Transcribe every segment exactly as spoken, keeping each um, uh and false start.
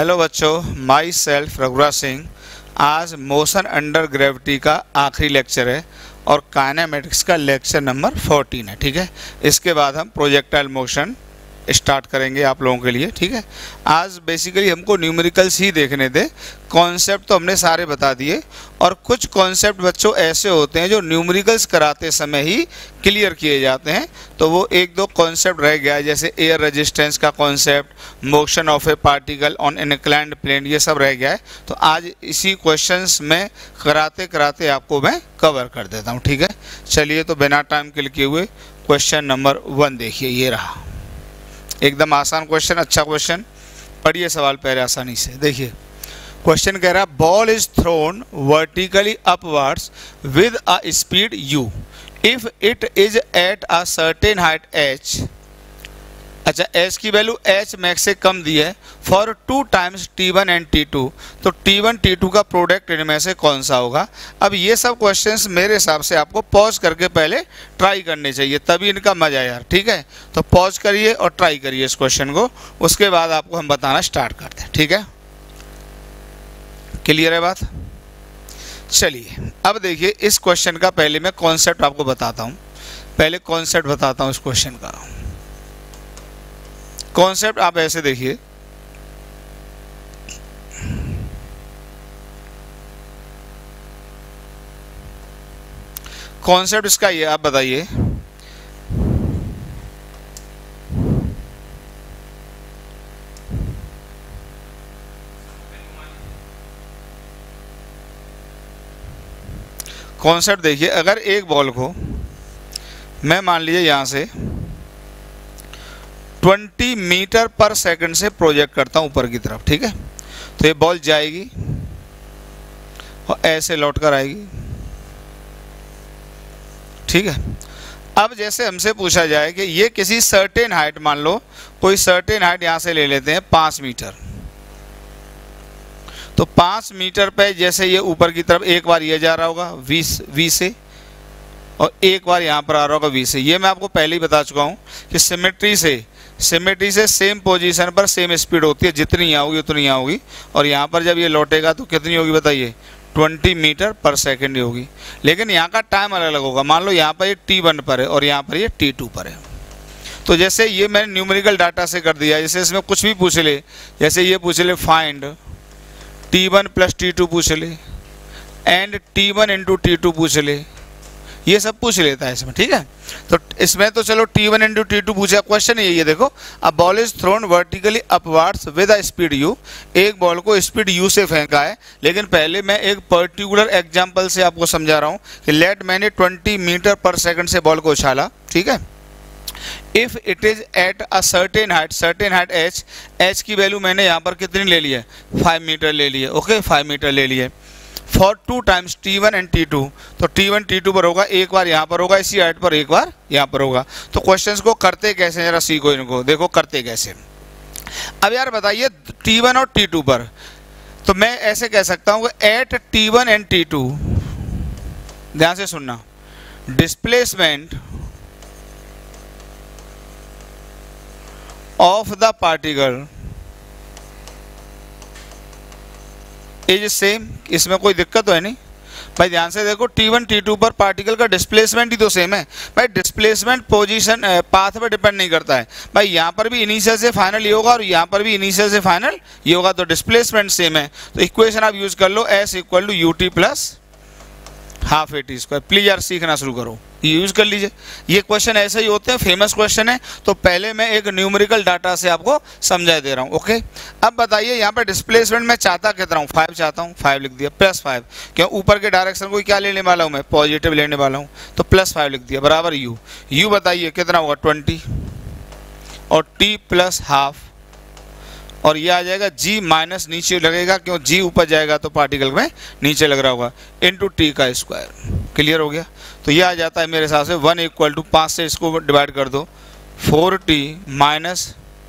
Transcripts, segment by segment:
Hello बच्चों, my self Raghuraj Singh. आज motion under gravity का आखिरी लेक्चर है और काइनेमेटिक्स का लेक्चर नंबर फोर्टीन है। ठीक है, इसके बाद हम प्रोजेक्टाइल मोशन स्टार्ट करेंगे आप लोगों के लिए। ठीक है, आज बेसिकली हमको न्यूमेरिकल्स ही देखने थे। कॉन्सेप्ट तो हमने सारे बता दिए और कुछ कॉन्सेप्ट बच्चों ऐसे होते हैं जो न्यूमेरिकल्स कराते समय ही क्लियर किए जाते हैं, तो वो एक दो कॉन्सेप्ट रह गया है, जैसे एयर रेजिस्टेंस का concept, motion of a particle on an inclined plane, ये सब रह गया है। तो आज इसी क्वेश्चंस में कराते कराते आपको मैं कवर कर देता हूँ। ठीक है, चलिए तो बिना टाइम किल किए हुए क्वेश्चन नंबर वन देखिए। ये रहा, एकदम आसान क्वेश्चन, अच्छा क्वेश्चन। पढ़िए सवाल पहले आसानी से। देखिए क्वेश्चन कह रहा है ball is thrown vertically upwards with a speed u if it is at a certain height h। अच्छा, h की वैल्यू h मैक्स से कम दी है for two times t one and t two. तो टी वन टी टू का product इनमें से कौन सा होगा? अब ये सब क्वेश्चंस मेरे हिसाब से आपको पॉज करके पहले ट्राई करने चाहिए, तभी इनका मजा यार। ठीक है, तो पॉज करिए और ट्राई करिए इस क्वेश्चन को, उसके बाद आपको हम बताना स्टार्ट करते हैं। ठीक है, क्लियर है बात? चलिए अब देखिए इस क्वेश्चन का पहले मैं कॉन्सेप्ट आपको बताता हूँ। पहले कॉन्सेप्ट बताता हूँ इस क्वेश्चन का। कॉन्सेप्ट आप ऐसे देखिए, कॉन्सेप्ट इसका ये, आप बताइए कॉन्सेप्ट देखिए, अगर एक बॉल को मैं मान लीजिए यहाँ से बीस मीटर पर सेकंड से प्रोजेक्ट करता हूँ ऊपर की तरफ। ठीक है, तो ये बॉल जाएगी और ऐसे लौट कर आएगी। ठीक है, अब जैसे हमसे पूछा जाए कि ये किसी सर्टेन हाइट, मान लो कोई सर्टेन हाइट यहाँ से ले लेते हैं पाँच मीटर, तो पाँच मीटर पे जैसे ये ऊपर की तरफ एक बार ये जा रहा होगा वी वी से और एक बार यहाँ पर आ रहा होगा वी से। ये मैं आपको पहले ही बता चुका हूँ कि सिमेट्री से सिमेट्री से सेम पोजीशन पर सेम स्पीड होती है, जितनी यहाँ होगी उतनी यहाँ होगी, और यहाँ पर जब ये लौटेगा तो कितनी होगी बताइए? बीस मीटर पर सेकंड होगी। लेकिन यहाँ का टाइम अलग अलग होगा। मान लो यहाँ पर ये टी वन पर है और यहाँ पर ये टी टू पर है। तो जैसे ये मैंने न्यूमेरिकल डाटा से कर दिया, जैसे इसमें कुछ भी पूछ ले, जैसे ये पूछ ले find t one plus t two पूछ ले, and t one into t two पूछ ले, ये सब पूछ लेता है इसमें। ठीक है, तो इसमें तो चलो t one into t two पूछा। क्वेश्चन यही है, देखो, a ball is thrown vertically upwards with a speed u। एक बॉल को स्पीड u से फेंका है, लेकिन पहले मैं एक पर्टिकुलर एग्जांपल से आपको समझा रहा हूँ कि लेट मैंने बीस मीटर पर सेकंड से बॉल को उछाला। ठीक है, if it is at a certain height, certain height h, h की वैल्यू मैंने यहाँ पर कितनी ले ली है? फाइव मीटर ले ली है। ओके, फाइव मीटर ले ली है for two times t one and t two. तो टी वन टी टू पर होगा, एक बार यहाँ पर होगा इसी हाइट पर, एक बार यहाँ पर होगा। तो क्वेश्चंस को करते कैसे, जरा सीखो इनको, देखो करते कैसे। अब यार बताइए टी वन और टी टू पर, तो मैं ऐसे कह सकता हूँ कि at t one and t two, ध्यान से सुनना, displacement of the particle is same. इसमें कोई दिक्कत तो है नहीं भाई? ध्यान से देखो, टी वन टी टू पर पार्टिकल का डिस्प्लेसमेंट ही तो सेम है भाई। डिस्प्लेसमेंट पोजीशन पाथ पर डिपेंड नहीं करता है भाई। यहाँ पर भी इनिशियल से फाइनल ये होगा और यहाँ पर भी इनिशियल से फाइनल ये होगा, तो डिस्प्लेसमेंट सेम है। तो इक्वेशन आप यूज कर लो, s equal to U T plus half A T square. Please यार सीखना शुरू करो, ये यूज कर लीजिए। ये क्वेश्चन ऐसे ही होते हैं, फेमस क्वेश्चन है। तो पहले मैं एक न्यूमेरिकल डाटा से आपको समझा दे रहा हूँ। ओके, अब बताइए यहाँ पर डिस्प्लेसमेंट मैं चाहता कितना हूँ? फाइव चाहता हूँ, फाइव लिख दिया, प्लस फाइव, क्यों ऊपर के डायरेक्शन को क्या लेने वाला हूँ मैं? पॉजिटिव लेने वाला हूँ, तो प्लस फाइव लिख दिया, बराबर यू। यू बताइए कितना होगा? ट्वेंटी, और टी प्लस हाफ, और ये आ जाएगा जी माइनस नीचे लगेगा, क्यों? जी ऊपर जाएगा तो पार्टिकल में नीचे लग रहा होगा, इनटू टी का स्क्वायर। क्लियर हो गया? तो ये आ जाता है मेरे हिसाब से वन इक्वल टू पाँच से इसको डिवाइड कर दो, four t minus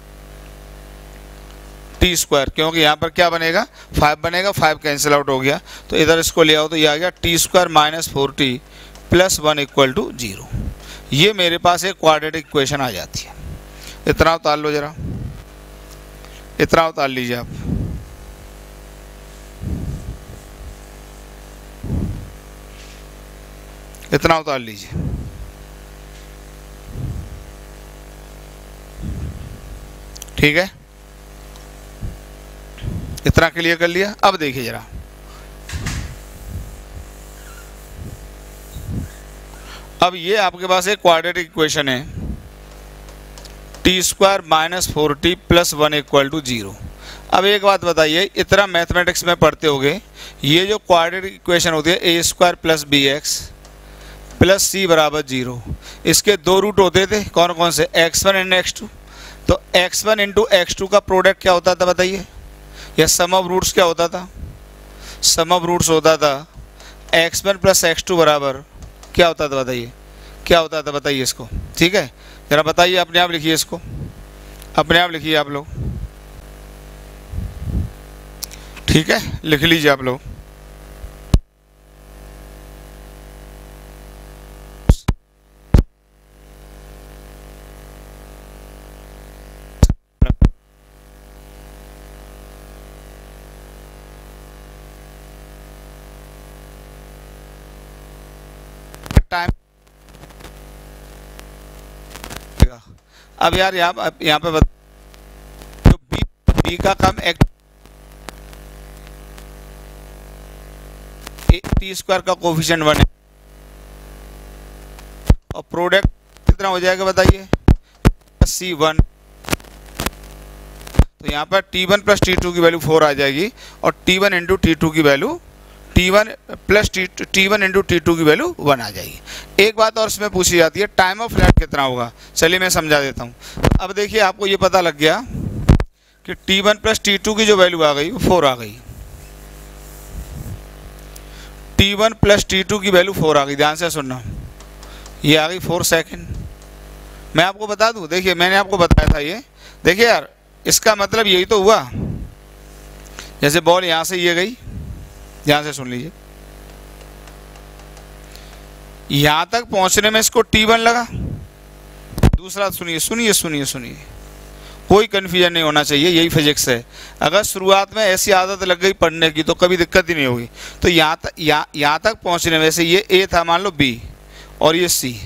t square, क्योंकि यहाँ पर क्या बनेगा? फाइव बनेगा, फाइव कैंसिल आउट हो गया, तो इधर इसको ले आओ तो ये आ गया t square minus four t plus one equal to zero. ये मेरे पास एक क्वाड्रेटिक इक्वेशन आ जाती है। इतना उतार लो जरा, इतना उतार लीजिए आप। इतना उतार लीजिए। ठीक है, इतना क्लियर कर लिया। अब देखिए जरा, अब ये आपके पास एक क्वाड्रेटिक इक्वेशन है, t square minus four t plus one equal to zero. अब एक बात बताइए, इतना मैथमेटिक्स में पढ़ते होगे, ये जो क्वाड्रेटिक इक्वेशन होती है a square plus b x plus c बराबर जीरो, इसके दो रूट होते थे, कौन कौन से, x one and x two. तो x one into x two का प्रोडक्ट क्या होता था बताइए, या सम ऑफ रूट्स क्या होता था, सम ऑफ रूट्स होता था x one plus x two बराबर क्या होता था बताइए, क्या होता था बताइए इसको। ठीक है, जरा बताइए, अपने आप लिखिए इसको, अपने आप लिखिए आप लोग। ठीक है, लिख लीजिए आप लोग। टाइम, अब यार यहाँ यहाँ पे बता, तो बी बी का कम एक टी स्क्वायर का कोफिशिएंट वन है, और प्रोडक्ट कितना हो जाएगा बताइए, सी वन। तो यहाँ पर t one plus t two की वैल्यू फोर आ जाएगी, और t one into t two की value t one plus t t one into t two की वैल्यू वन आ जाएगी। एक बात और इसमें पूछी जाती है, टाइम ऑफ फ्लैट कितना होगा। चलिए मैं समझा देता हूँ। अब देखिए, आपको ये पता लग गया कि t one plus t two की जो वैल्यू आ गई वो फोर आ गई, t one plus t two की वैल्यू फोर आ गई। ध्यान से सुनना, ये आ गई फोर सेकेंड। मैं आपको बता दूँ, देखिए मैंने आपको बताया था ये, देखिए यार इसका मतलब यही तो हुआ, जैसे बॉल यहाँ से ये गई, ध्यान से सुन लीजिए, यहां तक पहुंचने में इसको टी वन लगा। दूसरा सुनिए सुनिए सुनिए सुनिए, कोई कंफ्यूजन नहीं होना चाहिए, यही फिजिक्स है। अगर शुरुआत में ऐसी आदत लग गई पढ़ने की तो कभी दिक्कत ही नहीं होगी। तो यहाँ तक यहाँ यहाँ तक पहुंचने में, से ये ए था मान लो, बी, और ये सी,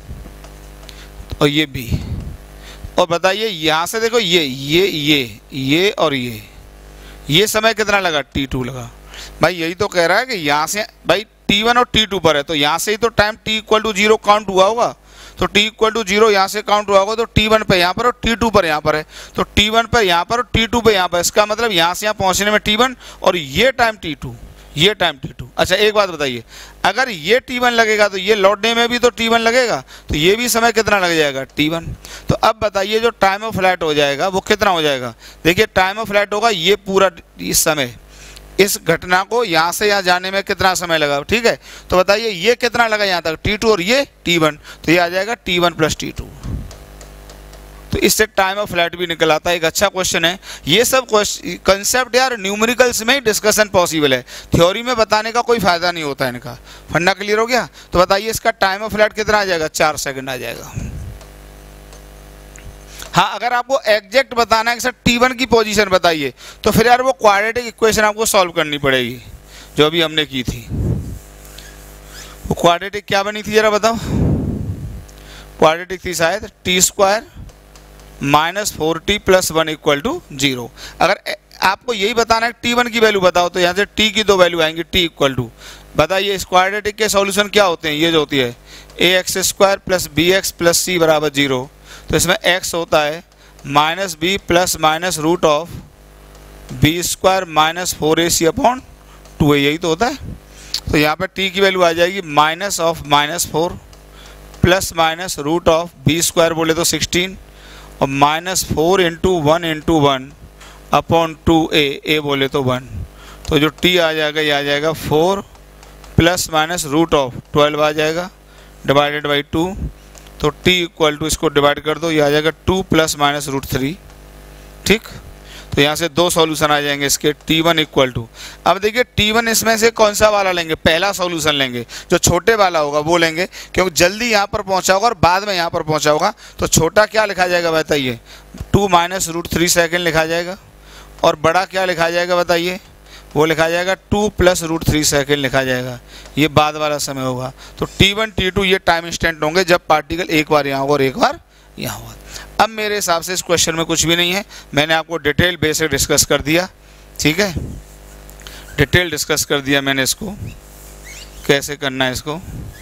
और ये बी, और बताइए यहाँ से देखो ये ये ये ये और ये ये समय कितना लगा, टी टू लगा। भाई यही तो कह रहा है कि यहाँ से भाई टी वन और टी टू पर है, तो यहाँ से ही तो time t equal to zero count हुआ होगा। तो t इक्वल टू जीरो यहाँ से काउंट हुआ होगा, तो टी वन पे यहाँ पर और टी टू पर यहाँ पर है, तो टी वन पर यहाँ पर और टी टू पे यहाँ पर। इसका मतलब यहाँ से यहाँ पहुँचने में टी वन, और ये टाइम टी टू, ये टाइम टी टू। अच्छा एक बात बताइए, अगर ये टी वन लगेगा तो ये लौटने में भी तो टी वन लगेगा, तो ये भी समय कितना लग जाएगा, टी वन। तो अब बताइए जो टाइम ऑफ फ्लैट हो जाएगा वो कितना हो जाएगा। देखिए टाइम ऑफ फ्लैट होगा ये पूरा इस समय, इस घटना को यहाँ से यहाँ जाने में कितना समय लगा। ठीक है, तो बताइए ये कितना लगा यहाँ तक, टी टू, और ये टी वन, तो ये आ जाएगा t one plus t two. तो इससे टाइम ऑफ फ्लैट भी निकल आता है। एक अच्छा क्वेश्चन है। ये सब कंसेप्ट यार न्यूमेरिकल्स में ही डिस्कशन पॉसिबल है, थ्योरी में बताने का कोई फायदा नहीं होता है। इनका फंडा क्लियर हो गया। तो बताइए इसका टाइम ऑफ फ्लैट कितना आ जाएगा, चार सेकंड आ जाएगा। हाँ, अगर आपको एग्जैक्ट बताना है कि सर टी वन की पोजीशन बताइए, तो फिर यार वो क्वाड्रेटिक इक्वेशन आपको सॉल्व करनी पड़ेगी जो अभी हमने की थी। वो क्वाड्रेटिक क्या बनी थी जरा बताओ। क्वाड्रेटिक थी शायद t square minus four t plus one equal to zero. अगर आपको यही बताना है टी वन की वैल्यू बताओ, तो यहाँ से टी की दो वैल्यू आएंगी, टी इक्वल टू। बताइए इस क्वाड्रेटिक के सॉल्यूशन क्या होते हैं। ये जो होती है a x square plus b x plus c बराबर जीरो। तो इसमें x होता है minus b plus minus root of b square minus four a c upon two a, यही तो होता है। तो यहाँ पर t की वैल्यू आ जाएगी minus of minus four plus minus root of b square बोले तो सिक्सटीन, और minus four into one into one upon two a, a बोले तो वन। तो जो t आ जाएगा ये आ जाएगा four plus minus root of twelve आ जाएगा डिवाइडेड बाई टू। तो t इक्वल टू इसको डिवाइड कर दो, ये आ जाएगा two plus minus root three. ठीक, तो यहाँ से दो सॉल्यूशन आ जाएंगे इसके, टी वन इक्वल टू। अब देखिए टी वन इसमें से कौन सा वाला लेंगे, पहला सॉल्यूशन लेंगे, जो छोटे वाला होगा वो लेंगे, क्योंकि जल्दी यहाँ पर पहुँचा होगा और बाद में यहाँ पर पहुँचा होगा। तो छोटा क्या लिखा जाएगा बताइए, two minus root three second लिखा जाएगा, और बड़ा क्या लिखा जाएगा बताइए, वो लिखा जाएगा two plus root three second लिखा जाएगा, ये बाद वाला समय होगा। तो टी वन टी टू ये टाइम इंस्टेंट होंगे जब पार्टिकल एक बार यहाँ होगा और एक बार यहाँ होगा। अब मेरे हिसाब से इस क्वेश्चन में कुछ भी नहीं है, मैंने आपको डिटेल बेसिक डिस्कस कर दिया, ठीक है, डिटेल डिस्कस कर दिया मैंने इसको कैसे करना है इसको।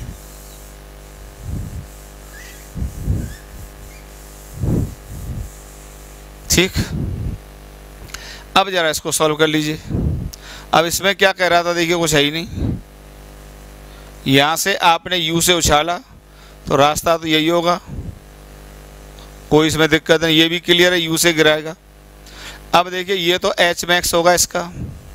ठीक, अब जरा इसको सॉल्व कर लीजिए। अब इसमें क्या कह रहा था, देखिए कुछ है ही नहीं, यहाँ से आपने u से उछाला तो रास्ता तो यही होगा, कोई इसमें दिक्कत नहीं, ये भी क्लियर है, u से गिराएगा। अब देखिए ये तो h मैक्स होगा, इसका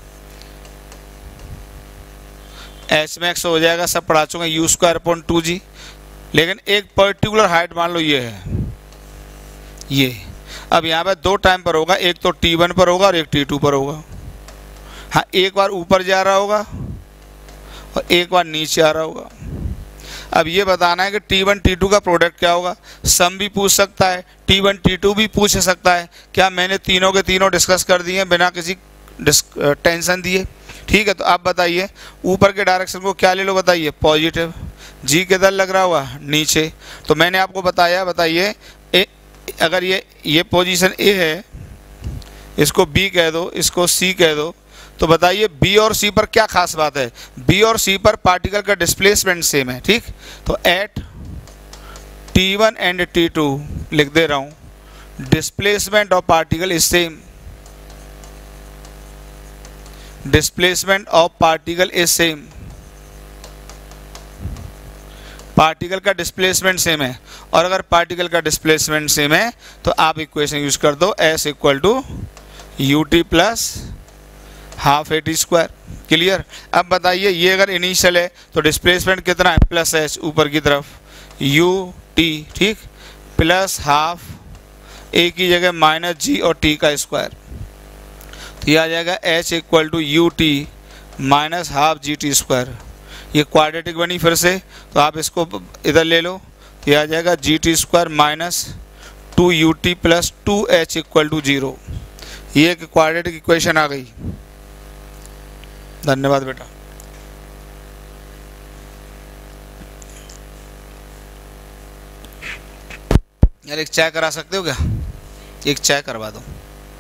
h मैक्स हो जाएगा, सब पढ़ा चुके हैं, u square upon two g. लेकिन एक पर्टिकुलर हाइट मान लो ये है, ये अब यहाँ पे दो टाइम पर होगा, एक तो टी वन पर होगा और एक टी टू पर होगा। हाँ, एक बार ऊपर जा रहा होगा और एक बार नीचे आ रहा होगा। अब ये बताना है कि टी वन टी टू का प्रोडक्ट क्या होगा। सम भी पूछ सकता है, टी वन टी टू भी पूछ सकता है। क्या मैंने तीनों के तीनों डिस्कस कर दिए बिना किसी टेंशन दिए? ठीक है, तो आप बताइए ऊपर के डायरेक्शन को क्या ले लो, बताइए पॉजिटिव। जी किधर लग रहा हुआ? नीचे। तो मैंने आपको बताया, बताइए अगर ये ये पोजीशन ए है, इसको बी कह दो, इसको सी कह दो, तो बताइए बी और सी पर क्या खास बात है? बी और सी पर पार्टिकल का डिस्प्लेसमेंट सेम है। ठीक, तो at t one and t two लिख दे रहा हूँ, displacement of particle is same, displacement of particle is same, particle का डिस्प्लेसमेंट सेम है। और अगर पार्टिकल का डिस्प्लेसमेंट सेम है तो आप इक्वेशन यूज कर दो, s equal to U T plus half A T square. Clear? अब बताइए ये अगर इनिशियल है तो डिस्प्लेसमेंट कितना है? प्लस एच ऊपर की तरफ, यू टी, ठीक, प्लस हाफ ए की जगह माइनस जी और टी का स्क्वायर, तो ये आ जाएगा h equal to you t minus half g t square. ये क्वाड्रेटिक बनी फिर से, तो आप इसको इधर ले लो, तो ये आ जाएगा g t square minus two U T plus two h equal to zero. ये एक क्वाड्रेटिक इक्वेशन आ गई। धन्यवाद बेटा। यार एक चाय करा सकते हो क्या? एक चाय करवा दो,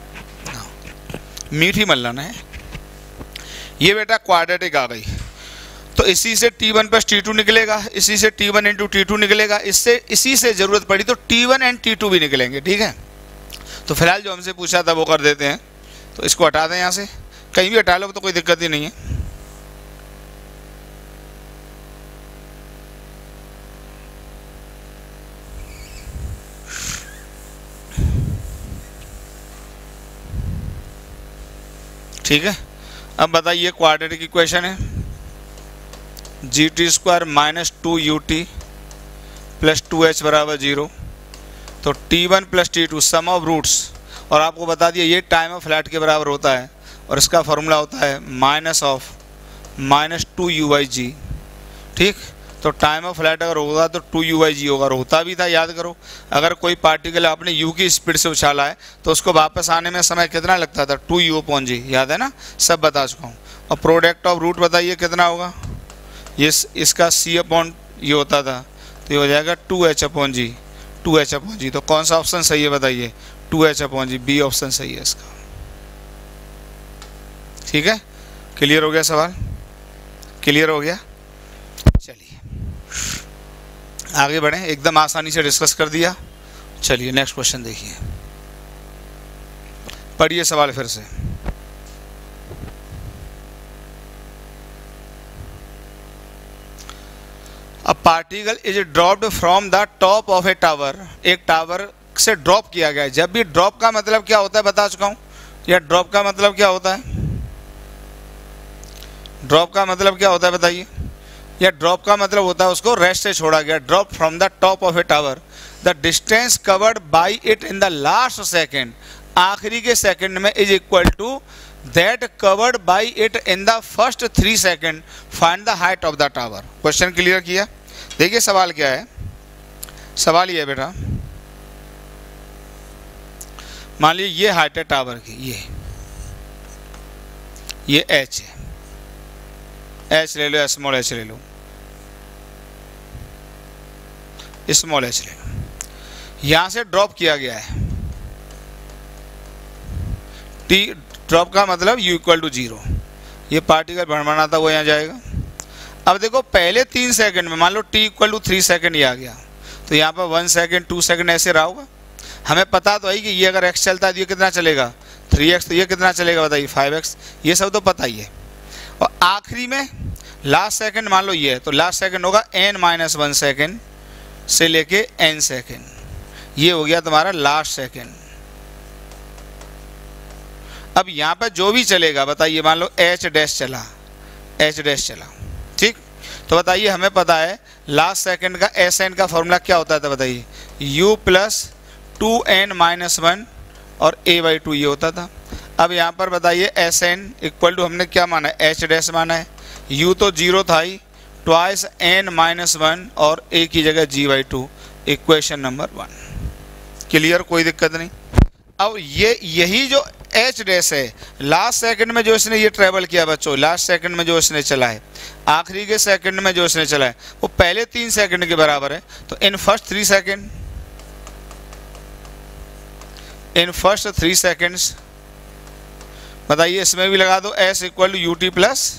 मीठी मल्लाना है। ये बेटा क्वाड्रेटिक आ गई, तो इसी से t one plus t two निकलेगा, इसी से t one into t two निकलेगा, इससे इसी से जरूरत पड़ी तो t one and t two भी निकलेंगे। ठीक है, तो फिलहाल जो हमसे पूछा था वो कर देते हैं, तो इसको हटा दें यहाँ से, कहीं भी हटा लो तो कोई दिक्कत ही नहीं है। ठीक है, अब बताइए क्वाड्रेटिक इक्वेशन है g t square minus two U T plus two h बराबर जीरो। तो t one plus t two sum of roots, और आपको बता दिया ये टाइम ऑफ फ्लैट के बराबर होता है, और इसका फॉर्मूला होता है minus of minus two u by g. ठीक, तो टाइम ऑफ फ्लैट अगर होगा तो टू यू बाई जी होगा, और होता भी था, याद करो। अगर कोई पार्टिकल आपने यू की स्पीड से उछाला है तो उसको वापस आने में समय कितना लगता था? टू यू अपॉन जी, याद है ना, सब बता चुका हूँ। और प्रोडक्ट ऑफ रूट बताइए कितना होगा? ये इसका सी अपॉन ये होता था, तो ये हो जाएगा two h upon g, two h upon g. तो कौन सा ऑप्शन सही है बताइए? Two h upon g, b option सही है इसका। ठीक है, क्लियर हो गया सवाल? क्लियर हो गया? चलिए आगे बढ़ें, एकदम आसानी से डिस्कस कर दिया। चलिए नेक्स्ट क्वेश्चन देखिए, पढ़िए सवाल फिर से। A particle is dropped from the top of a tower, एक टावर से ड्रॉप किया गया है। जब भी ड्रॉप का मतलब क्या होता है बता चुका हूं, या ड्रॉप का मतलब क्या होता है? ड्रॉप का मतलब क्या होता है बताइए? या ड्रॉप का मतलब होता है उसको रेस्ट से छोड़ा गया। Drop from the top of a tower, the distance covered by it in the last second, आखिरी के सेकेंड में, is equal to that covered by it in the first three second, find the height of the tower. Question clear किया? देखिए सवाल क्या है, सवाल ये है बेटा, मान लीजिए ये हाइट है टावर की, ये ये एच है, एच ले लो, स्मॉल एच ले लो, स्मॉल एच ले लो, यहां से ड्रॉप किया गया है। टी ड्रॉप का मतलब यू इक्वल टू जीरो, ये पार्टिकल भरमाना था वो यहाँ जाएगा। अब देखो पहले तीन सेकंड में मान लो t equal to three second ही आ गया, तो यहाँ पर वन सेकेंड टू सेकेंड ऐसे रहा होगा। हमें पता तो है कि ये अगर एक्स चलता है तो ये कितना चलेगा थ्री एक्स, तो ये कितना चलेगा बताइए फाइव एक्स, ये सब तो पता ही है। और आखिरी में लास्ट सेकंड मान लो ये है, तो लास्ट सेकंड होगा एन माइनस वन सेकेंड से लेके एन सेकेंड, ये हो गया तुम्हारा लास्ट सेकंड। अब यहाँ पर जो भी चलेगा बताइए, मान लो एच डैश चला, एच डैश चला, ठीक, तो बताइए हमें पता है लास्ट सेकंड का एस एन का फॉर्मूला क्या होता था बताइए, u plus two n minus one और ए बाई टू ये होता था। अब यहाँ पर बताइए एस एन इक्वल टू हमने क्या माना है, एच डैश माना है, u तो जीरो था ही, ट्वाइस एन माइनस वन और a की जगह g by two, equation number one. Clear, कोई दिक्कत नहीं। अब ये यही जो एच डैश है लास्ट सेकंड में जो इसने ये ट्रेवल किया बच्चों, लास्ट सेकंड में जो इसने चला है, आखिरी के सेकंड में जो इसने चला है वो पहले तीन सेकंड के बराबर है। तो in first three second, in first three seconds बताइए इसमें भी लगा दो s equal to U T plus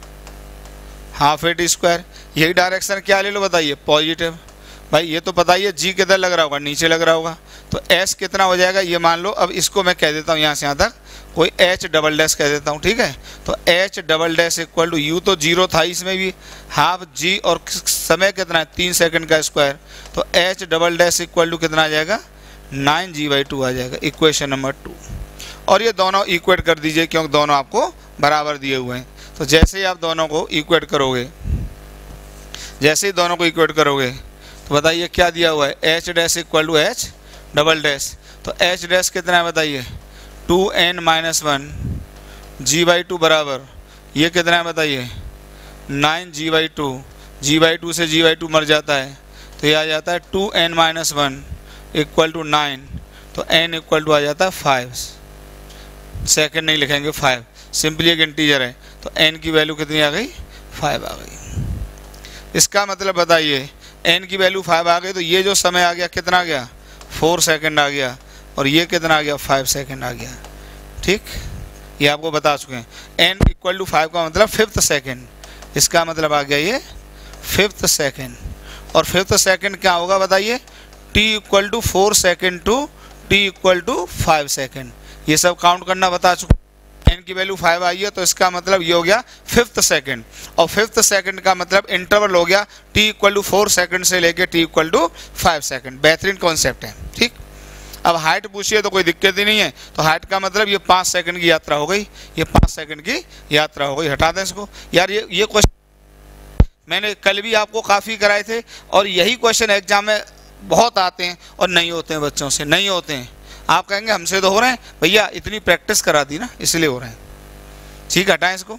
half A T square. यही डायरेक्शन क्या ले लो बताइए, पॉजिटिव। भाई ये तो पता ही है जी किधर लग रहा होगा, नीचे लग रहा होगा, तो एस कितना हो जाएगा ये मान लो। अब इसको मैं कह देता हूँ यहाँ से यहाँ तक कोई एच डबल डैश कह देता हूँ, ठीक है। तो h double dash equal to u तो जीरो था इसमें भी, हाफ जी और समय कितना है तीन सेकंड का स्क्वायर, तो h double dash equal to कितना आ जाएगा नाइन जी बाई टू आ जाएगा, इक्वेशन नंबर टू। और ये दोनों इक्वेट कर दीजिए क्योंकि दोनों आपको बराबर दिए हुए हैं। तो जैसे ही आप दोनों को इक्वेट करोगे, जैसे ही दोनों को इक्वेट करोगे तो बताइए क्या दिया हुआ है, h dash equal to h double dash. तो एच डैश कितना है बताइए, two n minus one g by two बराबर ये कितना है बताइए, nine g by two. G by two से जी बाई टू मर जाता है तो ये आ जाता है two n minus one equal to nine, तो एन इक्वल टू आ जाता है फाइव। सेकेंड नहीं लिखेंगे, फाइव, सिंपली एक इंटीजर है, तो एन की वैल्यू कितनी आ गई, फाइव आ गई। इसका मतलब बताइए एन की वैल्यू फाइव आ गई, तो ये जो समय आ गया कितना आ गया, फोर सेकंड आ गया, और ये कितना आ गया, फाइव सेकंड आ गया, ठीक। ये आपको बता चुके हैं। एन इक्वल टू फाइव का मतलब फिफ्थ सेकंड, इसका मतलब आ गया ये फिफ्थ सेकंड। और फिफ्थ सेकंड क्या होगा बताइए, t equal to four second to t equal to five second. ये सब काउंट करना बता चुका। एन की वैल्यू फाइव आई है तो इसका मतलब ये हो गया फिफ्थ सेकंड, और फिफ्थ सेकंड का मतलब इंटरवल हो गया t equal to four second से लेके t equal to five second. बेहतरीन कॉन्सेप्ट है, ठीक। अब हाइट पूछिए तो कोई दिक्कत ही नहीं है, तो हाइट का मतलब ये पाँच सेकंड की यात्रा हो गई, ये पाँच सेकंड की यात्रा हो गई। हटा दें इसको यार, ये ये क्वेश्चन मैंने कल भी आपको काफ़ी कराए थे, और यही क्वेश्चन एग्जाम में बहुत आते हैं और नहीं होते हैं, बच्चों से नहीं होते हैं। आप कहेंगे हमसे तो हो रहे हैं, भैया इतनी प्रैक्टिस करा दी ना इसलिए हो रहे हैं, ठीक। हटाएं इसको।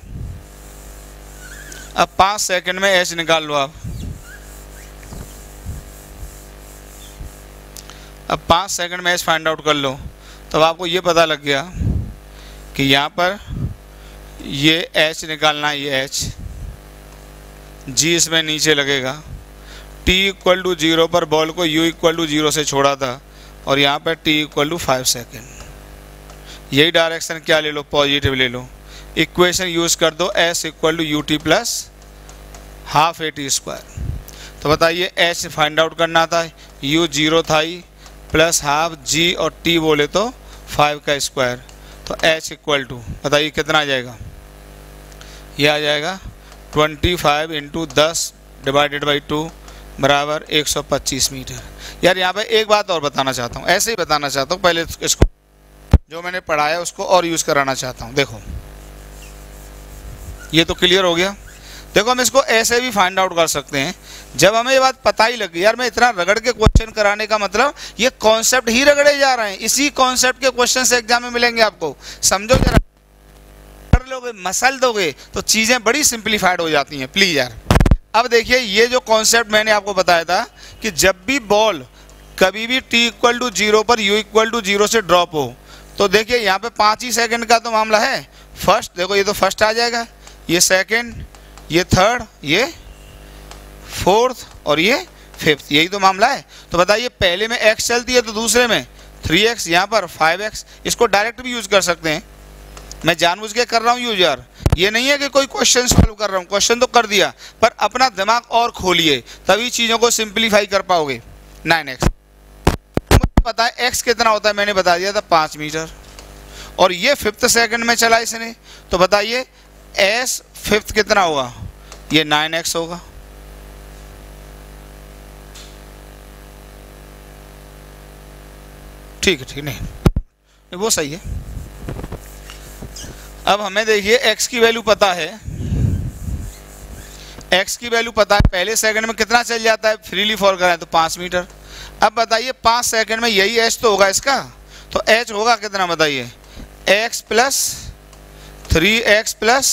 अब पाँच सेकंड में एच निकाल लो आप। अब पाँच सेकंड में एच फाइंड आउट कर लो, तब आपको ये पता लग गया कि यहाँ पर ये एच निकालना है, ये एच जी इसमें नीचे लगेगा। टी इक्वल टू जीरो पर बॉल को यू इक्वल टू जीरो से छोड़ा था, और यहाँ पर t equal to five second. यही डायरेक्शन क्या ले लो, पॉजिटिव ले लो। इक्वेशन यूज कर दो s equal to U T plus half A T square. तो बताइए एच फाइंड आउट करना था, यू जीरो था ही, प्लस हाफ जी और टी बोले तो फाइव का स्क्वायर, तो एच इक्वल टू बताइए कितना आ जाएगा, ये आ जाएगा ट्वेंटी फाइव इंटू दस डिवाइडेड बाई टू बराबर एक सौ पच्चीस मीटर। यार यहाँ पे एक बात और बताना चाहता हूँ, ऐसे ही बताना चाहता हूँ, पहले इसको जो मैंने पढ़ाया उसको और यूज़ कराना चाहता हूँ। देखो ये तो क्लियर हो गया। देखो हम इसको ऐसे भी फाइंड आउट कर सकते हैं, जब हमें ये बात पता ही लगी यार मैं इतना रगड़ के क्वेश्चन कराने का मतलब ये कॉन्सेप्ट ही रगड़े जा रहे हैं, इसी कॉन्सेप्ट के क्वेश्चन से एग्जाम में मिलेंगे आपको। समझो जरा, कर लोगे मसल दोगे तो चीज़ें बड़ी सिंप्लीफाइड हो जाती हैं, प्लीज़ यार। अब देखिए ये जो कॉन्सेप्ट मैंने आपको बताया था कि जब भी बॉल कभी भी टी इक्वल टू जीरो पर यू इक्वल टू जीरो से ड्रॉप हो, तो देखिए यहाँ पे पाँच ही सेकंड का तो मामला है, फर्स्ट, देखो ये तो फर्स्ट आ जाएगा, ये सेकंड, ये थर्ड, ये फोर्थ और ये फिफ्थ, यही तो मामला है। तो बताइए पहले में x चलती है तो दूसरे में थ्री एक्स, यहाँ पर फाइव एक्स। इसको डायरेक्ट भी यूज कर सकते हैं, मैं जानबूझ के कर रहा हूँ यूज यार, ये नहीं है कि कोई क्वेश्चन सॉल्व कर रहा हूँ, क्वेश्चन तो कर दिया, पर अपना दिमाग और खोलिए तभी चीज़ों को सिंप्लीफाई कर पाओगे। नाइन एक्स मुझे पता है x कितना होता है, मैंने बता दिया था पाँच मीटर, और ये फिफ्थ सेकंड में चला इसने, तो बताइए s फिफ्थ कितना होगा, ये नाइन एक्स होगा। ठीक है, ठीक नहीं वो सही है। अब हमें देखिए x की वैल्यू पता है, x की वैल्यू पता है, पहले सेकंड में कितना चल जाता है फ्रीली फॉर कराएं तो पाँच मीटर। अब बताइए पाँच सेकंड में यही h तो होगा इसका, तो h होगा कितना बताइए, x plus three x plus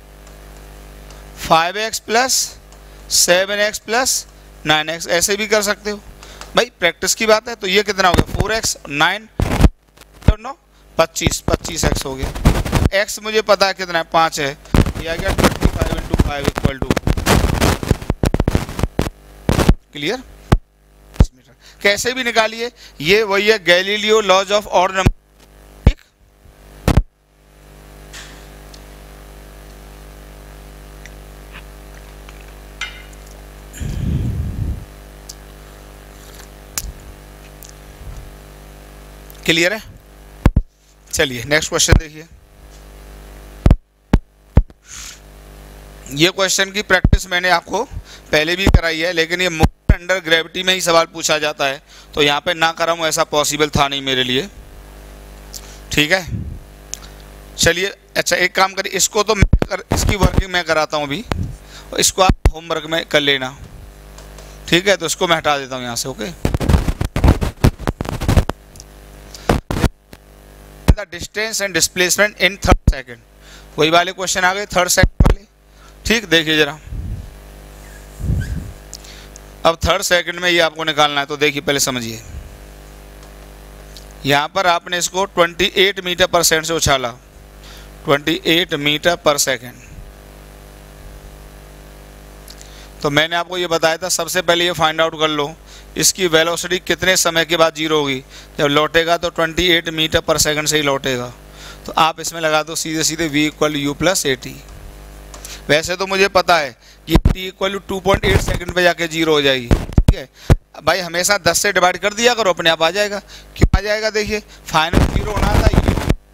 five x plus seven x plus nine x, ऐसे भी कर सकते हो भाई, प्रैक्टिस की बात है। तो ये कितना हो गया, फोर एक्स नाइन नौ पच्चीस, पच्चीस एक्स हो गया। एक्स मुझे पता है कितना है, पाँच है, ये आ गया twenty five into five equal to, clear. कैसे भी निकालिए, ये वही है Galileo laws of odd number, ठीक। क्लियर है। चलिए नेक्स्ट क्वेश्चन देखिए। ये क्वेश्चन की प्रैक्टिस मैंने आपको पहले भी कराई है, लेकिन ये मोशन अंडर ग्रेविटी में ही सवाल पूछा जाता है, तो यहाँ पे ना कराऊँ ऐसा पॉसिबल था नहीं मेरे लिए, ठीक है। चलिए अच्छा एक काम करिए, इसको तो मैं कर, इसकी वर्किंग मैं कराता हूँ अभी, और इसको आप होमवर्क में कर लेना, ठीक है। तो इसको मैं हटा देता हूँ यहाँ से, okay. The distance and displacement in third second, वही वाले क्वेश्चन आ गए थर्ड सेकेंड वाले, ठीक। देखिए जरा, अब थर्ड सेकंड में ये आपको निकालना है, तो देखिए पहले समझिए, यहाँ पर आपने इसको अट्ठाईस मीटर पर सेकंड से उछाला, अट्ठाईस मीटर पर सेकंड। तो मैंने आपको ये बताया था सबसे पहले ये फाइंड आउट कर लो इसकी वेलोसिटी कितने समय के बाद जीरो होगी, जब लौटेगा तो अट्ठाईस मीटर पर सेकंड से ही लौटेगा। तो आप इसमें लगा दो सीधे सीधे v equal you plus A t. वैसे तो मुझे पता है कि t equal to point eight second पे जाके जीरो हो जाएगी, ठीक है भाई। हमेशा दस से डिवाइड कर दिया करो, अपने आप आ जाएगा। क्यों आ जाएगा, देखिए फाइनल जीरो होना था u,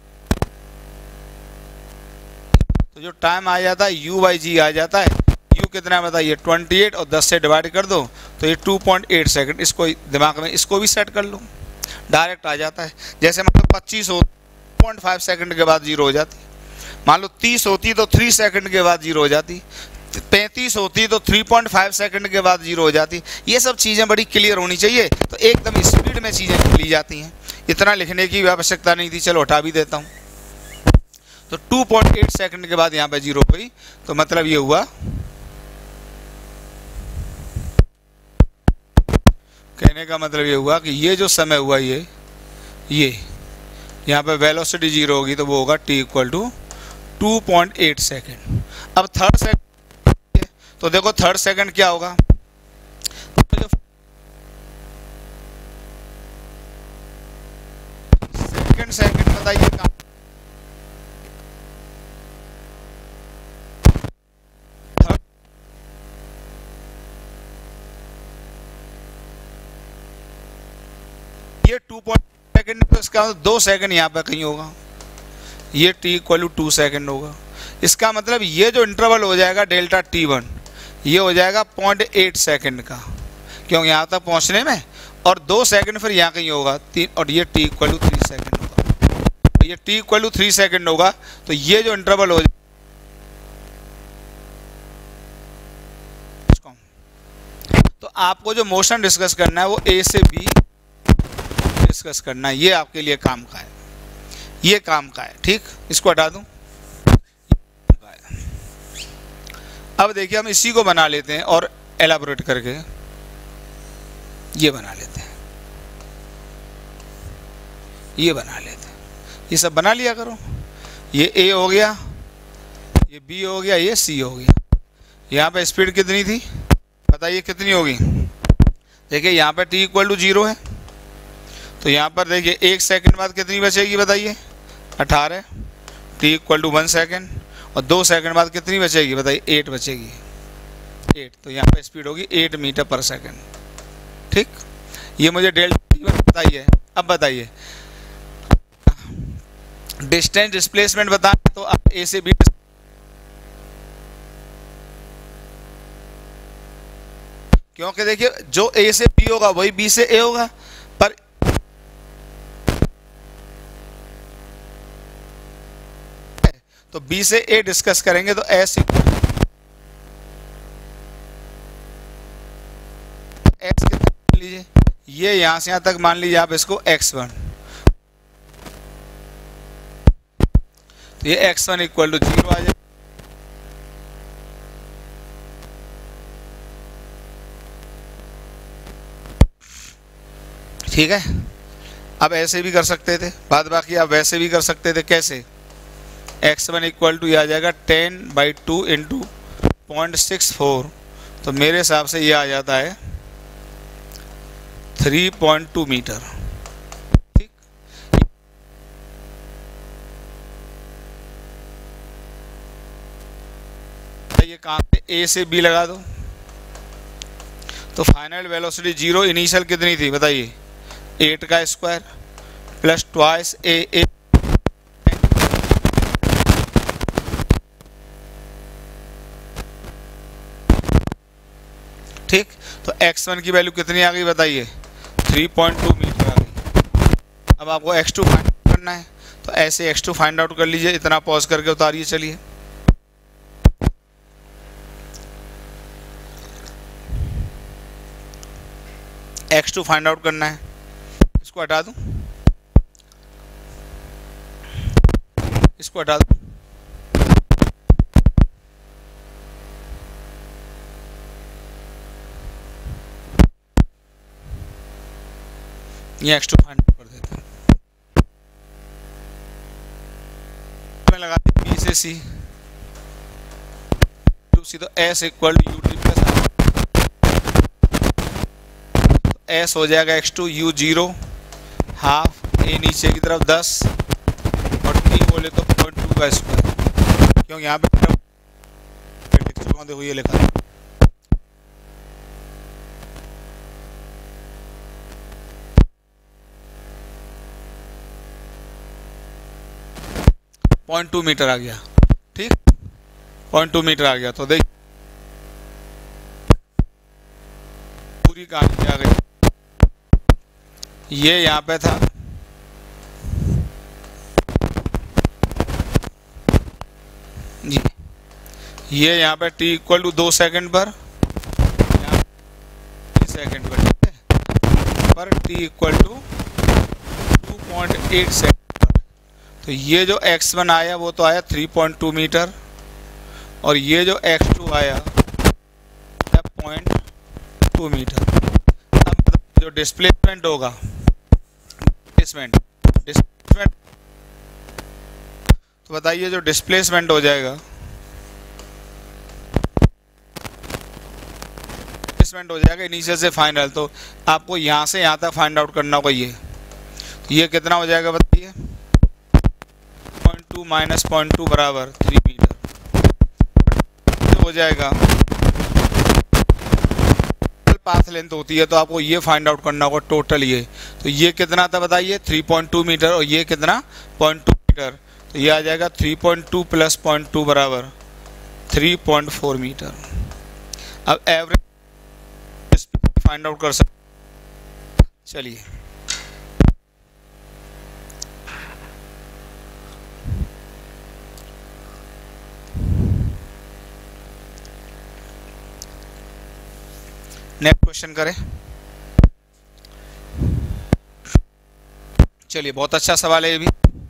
तो जो टाइम आ जाता है u बाई जी आ जाता है। u कितना है बताइए, अट्ठाईस, और दस से डिवाइड कर दो तो ये टू पॉइंट एट सेकंड। इसको दिमाग में इसको भी सेट कर लो, डायरेक्ट आ जाता है। जैसे मतलब पच्चीस हो पॉइंट फाइव सेकंड के बाद जीरो हो जाती, मान लो तीस होती तो थ्री सेकंड के बाद जीरो हो जाती, पैंतीस होती तो थ्री पॉइंट फाइव सेकंड के बाद जीरो हो जाती। ये सब चीज़ें बड़ी क्लियर होनी चाहिए, तो एकदम स्पीड में चीज़ें ली जाती हैं। इतना लिखने की आवश्यकता नहीं थी, चलो हटा भी देता हूँ। तो टू पॉइंट एट सेकंड के बाद यहाँ पे जीरो हो गई, तो मतलब ये हुआ, कहने का मतलब ये हुआ कि ये जो समय हुआ ये ये यहाँ पे वेलोसिटी जीरो होगी, तो वो होगा t equal to two point eight second. अब थर्ड सेकंड, तो देखो थर्ड सेकंड क्या होगा, सेकंड सेकंड बताइए कहाँ, ये टू पॉइंट सेकंड, तो इसका दो सेकंड यहाँ पे कहीं होगा, ये t इक्वल टू सेकंड होगा। इसका मतलब ये जो इंटरवल हो जाएगा डेल्टा टी वन, ये हो जाएगा पॉइंट एट सेकंड का, क्यों यहाँ तक पहुँचने में, और दो सेकंड फिर यहाँ कहीं होगा तीन, और ये t equal to three second होगा। तो ये t equal to three second होगा, तो ये जो इंटरवल हो जाएगा, तो आपको जो मोशन डिस्कस करना है वो a से b डिस्कस करना है, ये आपके लिए काम का है, ये काम का है, ठीक। इसको हटा दूं। अब देखिए हम इसी को बना लेते हैं और एलाबोरेट करके ये बना लेते हैं, ये बना लेते हैं, ये सब बना लिया करो। ये ए हो गया, ये बी हो गया, ये सी हो गया। यहाँ पे स्पीड कितनी थी बताइए, कितनी होगी? देखिए यहाँ पे टी इक्वल टू जीरो है, तो यहाँ पर देखिए एक सेकंड बाद कितनी बचेगी बताइए, अठारह। T equal to one second, और दो सेकंड बाद कितनी बचेगी बताइए, एट बचेगी, एट। तो यहाँ पे स्पीड होगी एट मीटर पर सेकेंड। ठीक, ये मुझे डेल्टा टी वन बताइए। अब बताइए डिस्टेंस डिस्प्लेसमेंट बताएं तो आप ए से बी, क्योंकि देखिए जो ए से बी होगा वही बी से ए होगा, पर तो बी से ए डिस्कस करेंगे तो एस एक्स कितना मान लीजिए, ये यहां से यहां तक मान लीजिए आप इसको एक्स वन, तो ये x one equal to zero आ जाए। ठीक है, अब ऐसे भी कर सकते थे, बाद बाकी आप वैसे भी कर सकते थे। कैसे? एक्स वन इक्वल टू ये आ जाएगा ten by two into point six four, तो मेरे हिसाब से ये आ जाता है थ्री पॉइंट टू मीटर। ठीक, ये कहाँ पे ए से बी लगा दो, तो फाइनल वेलोसिटी जीरो, इनिशियल कितनी थी बताइए, एट का square plus twice a a, ठीक। तो एक्स वन की वैल्यू कितनी आ गई बताइए, थ्री पॉइंट टू मीटर आ गई। अब आपको एक्स टू फाइंड आउट करना है, तो ऐसे एक्स टू फाइंड आउट कर लीजिए, इतना पॉज करके उतारिए। चलिए एक्स टू फाइंड आउट करना है, इसको हटा दूं, इसको हटा दूं, ये एक्स टू फाइंड आउट कर देते हैं। मैं लगा दी बी से सी, टू सी, तो s equal to U T plus r, तो एस हो जाएगा x two, u zero, half, a नीचे की तरफ दस, और टी बोले तो पॉइंट टू का स्क्वायर, क्योंकि यहाँ पे लिख चुका हूँ, देखो ये लिखा है पॉइंट टू मीटर आ गया। ठीक, पॉइंट टू मीटर आ गया, तो देख पूरी कहानी आ गई। ये यहाँ पे था, जी ये यहाँ पे t इक्वल टू दो सेकंड पर, यहाँ सेकंड पर, ठीक है, पर t equal to two point eight second. तो ये जो एक्स वन आया वो तो आया थ्री पॉइंट टू मीटर, और ये जो एक्स टू आया पॉइंट टू मीटर। अब जो डिस्प्लेसमेंट होगा, डिस्प्लेसमेंट डिस्प्लेसमेंट तो बताइए जो डिस्प्लेसमेंट हो जाएगा, डिस्प्लेसमेंट हो जाएगा इनिशियल से फाइनल, तो आपको यहाँ से यहाँ तक फाइंड आउट करना होगा। ये ये कितना हो जाएगा बताइए, point two minus point two बराबर थ्री मीटर हो जाएगा। पाथ लेंथ होती है तो आपको ये फाइंड आउट करना होगा टोटल। ये तो ये कितना था बताइए, थ्री पॉइंट टू मीटर, और ये कितना, पॉइंट टू मीटर, तो ये आ जाएगा three point two plus point two बराबर थ्री पॉइंट फोर मीटर। अब एवरेज फाइंड आउट कर सकते। चलिए नेक्स्ट क्वेश्चन करें। चलिए बहुत अच्छा सवाल है, ये भी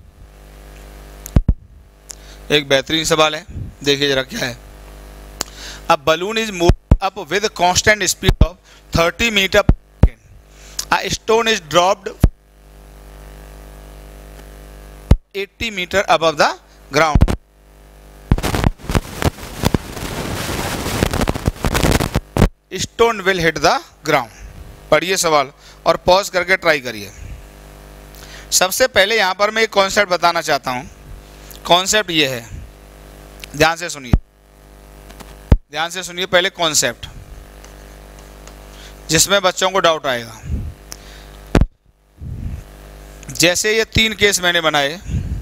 एक बेहतरीन सवाल है। देखिए जरा क्या है। A balloon is move up with constant speed of thirty metre per second. A stone is dropped eighty metre above the ground. Stone will hit the ground. पढ़िए सवाल और पॉज करके ट्राई करिए। सबसे पहले यहां पर मैं एक कॉन्सेप्ट बताना चाहता हूं। कॉन्सेप्ट ये है, ध्यान से सुनिए, ध्यान से सुनिए पहले कॉन्सेप्ट, जिसमें बच्चों को डाउट आएगा। जैसे ये तीन केस मैंने बनाए,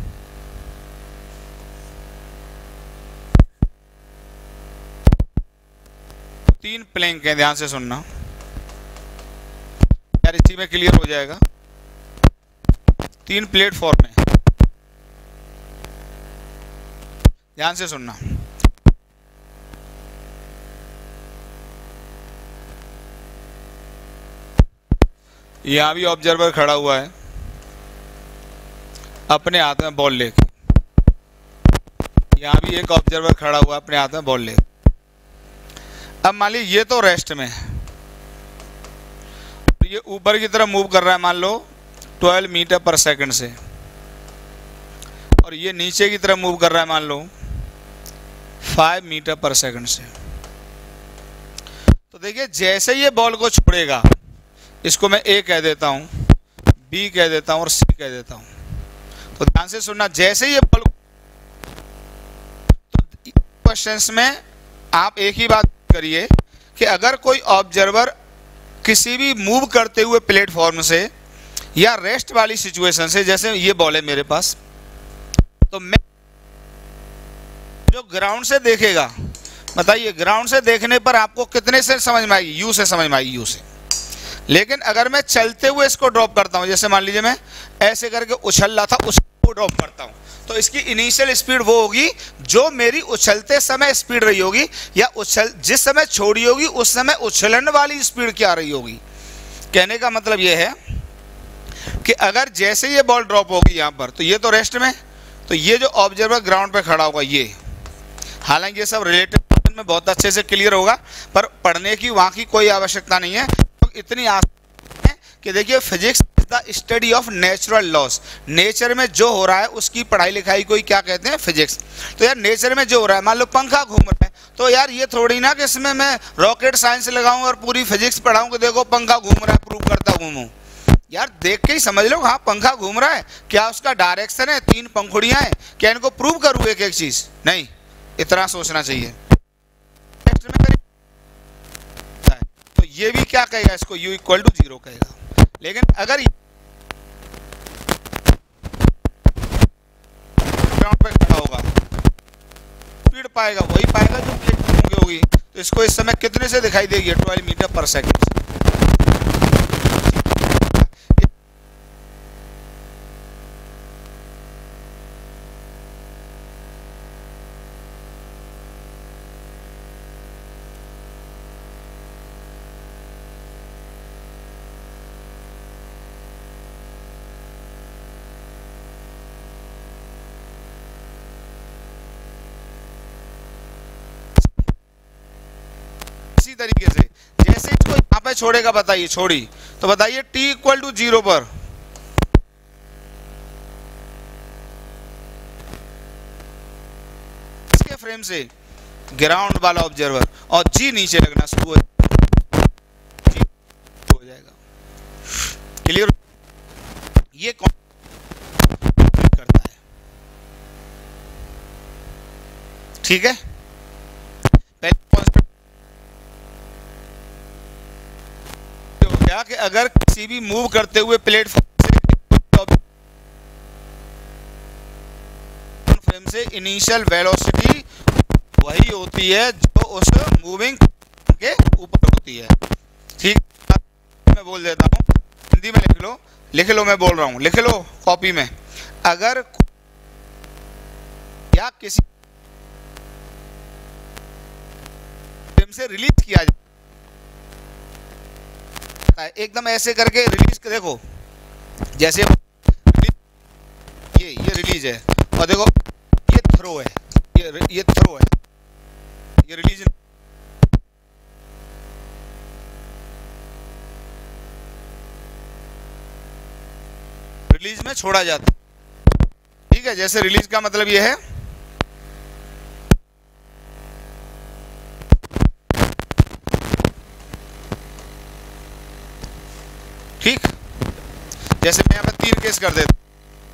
तीन प्लैंक हैं, ध्यान से सुनना यार, इसी में क्लियर हो जाएगा। तीन प्लेटफॉर्म है, ध्यान से सुनना। यहां भी ऑब्जर्वर खड़ा हुआ है अपने हाथ में बॉल लेके, यहां भी एक ऑब्जर्वर खड़ा हुआ है अपने हाथ में बॉल लेके। अब मान लीजिए ये तो रेस्ट में, ये ऊपर की तरफ मूव कर रहा है मान लो ट्वेल्व मीटर पर सेकंड से, और ये नीचे की तरफ मूव कर रहा है मान लो फाइव मीटर पर सेकंड से। तो देखिए जैसे ये बॉल को छोड़ेगा, इसको मैं ए कह देता हूं, बी कह देता हूं और सी कह देता हूं। तो ध्यान से सुनना, जैसे ये बॉल, तो क्वेश्चंस में आप एक ही बात करिए कि अगर कोई ऑब्जर्वर किसी भी मूव करते हुए प्लेटफॉर्म से या रेस्ट वाली सिचुएशन से, जैसे ये बॉल है मेरे पास, तो मैं जो ग्राउंड से देखेगा, बताइए ग्राउंड से देखने पर आपको कितने से समझ में आएगी? यू से समझ में आएगी, यू से। लेकिन अगर मैं चलते हुए इसको ड्रॉप करता हूं, जैसे मान लीजिए मैं ऐसे करके उछल रहा था, उसको ड्रॉप करता हूं, तो इसकी इनिशियल स्पीड वो होगी जो मेरी उछलते समय स्पीड रही होगी, या उछल जिस समय छोड़ी होगी उस समय उछलन वाली स्पीड क्या रही होगी। कहने का मतलब ये है कि अगर जैसे ये बॉल ड्रॉप होगी यहां पर, तो ये तो रेस्ट में, तो ये जो ऑब्जर्वर ग्राउंड पे खड़ा होगा ये, हालांकि ये सब रिलेटिव में बहुत अच्छे से क्लियर होगा, पर पढ़ने की वहां की कोई आवश्यकता नहीं है। तो इतनी आसान है कि देखिए physics the study of natural laws, nature में जो हो रहा है उसकी पढ़ाई लिखाई को ही क्या कहते हैं? फिजिक्स। तो यार नेचर में जो हो रहा है, मान लो पंखा घूम रहा है, तो यार ये थोड़ी ना कि इसमें मैं रॉकेट साइंस लगाऊं और पूरी फिजिक्स पढ़ाऊं कि देखो पंखा घूम रहा है, प्रूव करता घूमूं। यार देख के ही समझ लो, हाँ पंखा घूम रहा है, क्या उसका डायरेक्शन है, तीन पंखुड़ियां हैं, क्या इनको प्रूव करूं एक एक चीज? नहीं, इतना सोचना चाहिए। तो ये भी क्या कहेगा, इसको u इक्वल टू जीरो कहेगा। लेकिन अगर ग्राउंड पे खड़ा होगा, स्पीड पाएगा वही पाएगा जो प्लेटफॉर्म की होगी, तो इसको इस समय कितने से दिखाई देगी? ट्वेल्व मीटर पर सेकंड। इसी तरीके से जैसे इसको यहां पे छोड़ेगा, बताइए छोड़ी, तो बताइए t इक्वल टू जीरो पर इसके फ्रेम से ग्राउंड वाला ऑब्जर्वर और g नीचे लगना शुरू हो जाएगा। क्लियर? ये कौन करता है? ठीक है, पहले कॉन्सेप्ट कि अगर किसी भी मूव करते हुए प्लेटफॉर्म से फ्रेम से इनिशियल वेलोसिटी वही होती है जो उस मूविंग के ऊपर होती है। ठीक, मैं बोल देता हूं, हिंदी में लिख लो, लिख लो, मैं बोल रहा हूं, लिख लो कॉपी में। अगर या किसी फ्रेम से रिलीज किया जाए, एकदम ऐसे करके रिलीज कर, देखो जैसे ये ये रिलीज है, और देखो ये थ्रो है, ये ये थ्रो है, ये रिलीज रिलीज में छोड़ा जाता है। ठीक है, जैसे रिलीज का मतलब ये है ठीक, जैसे मैं यहाँ पर तीन केस कर देता हूँ।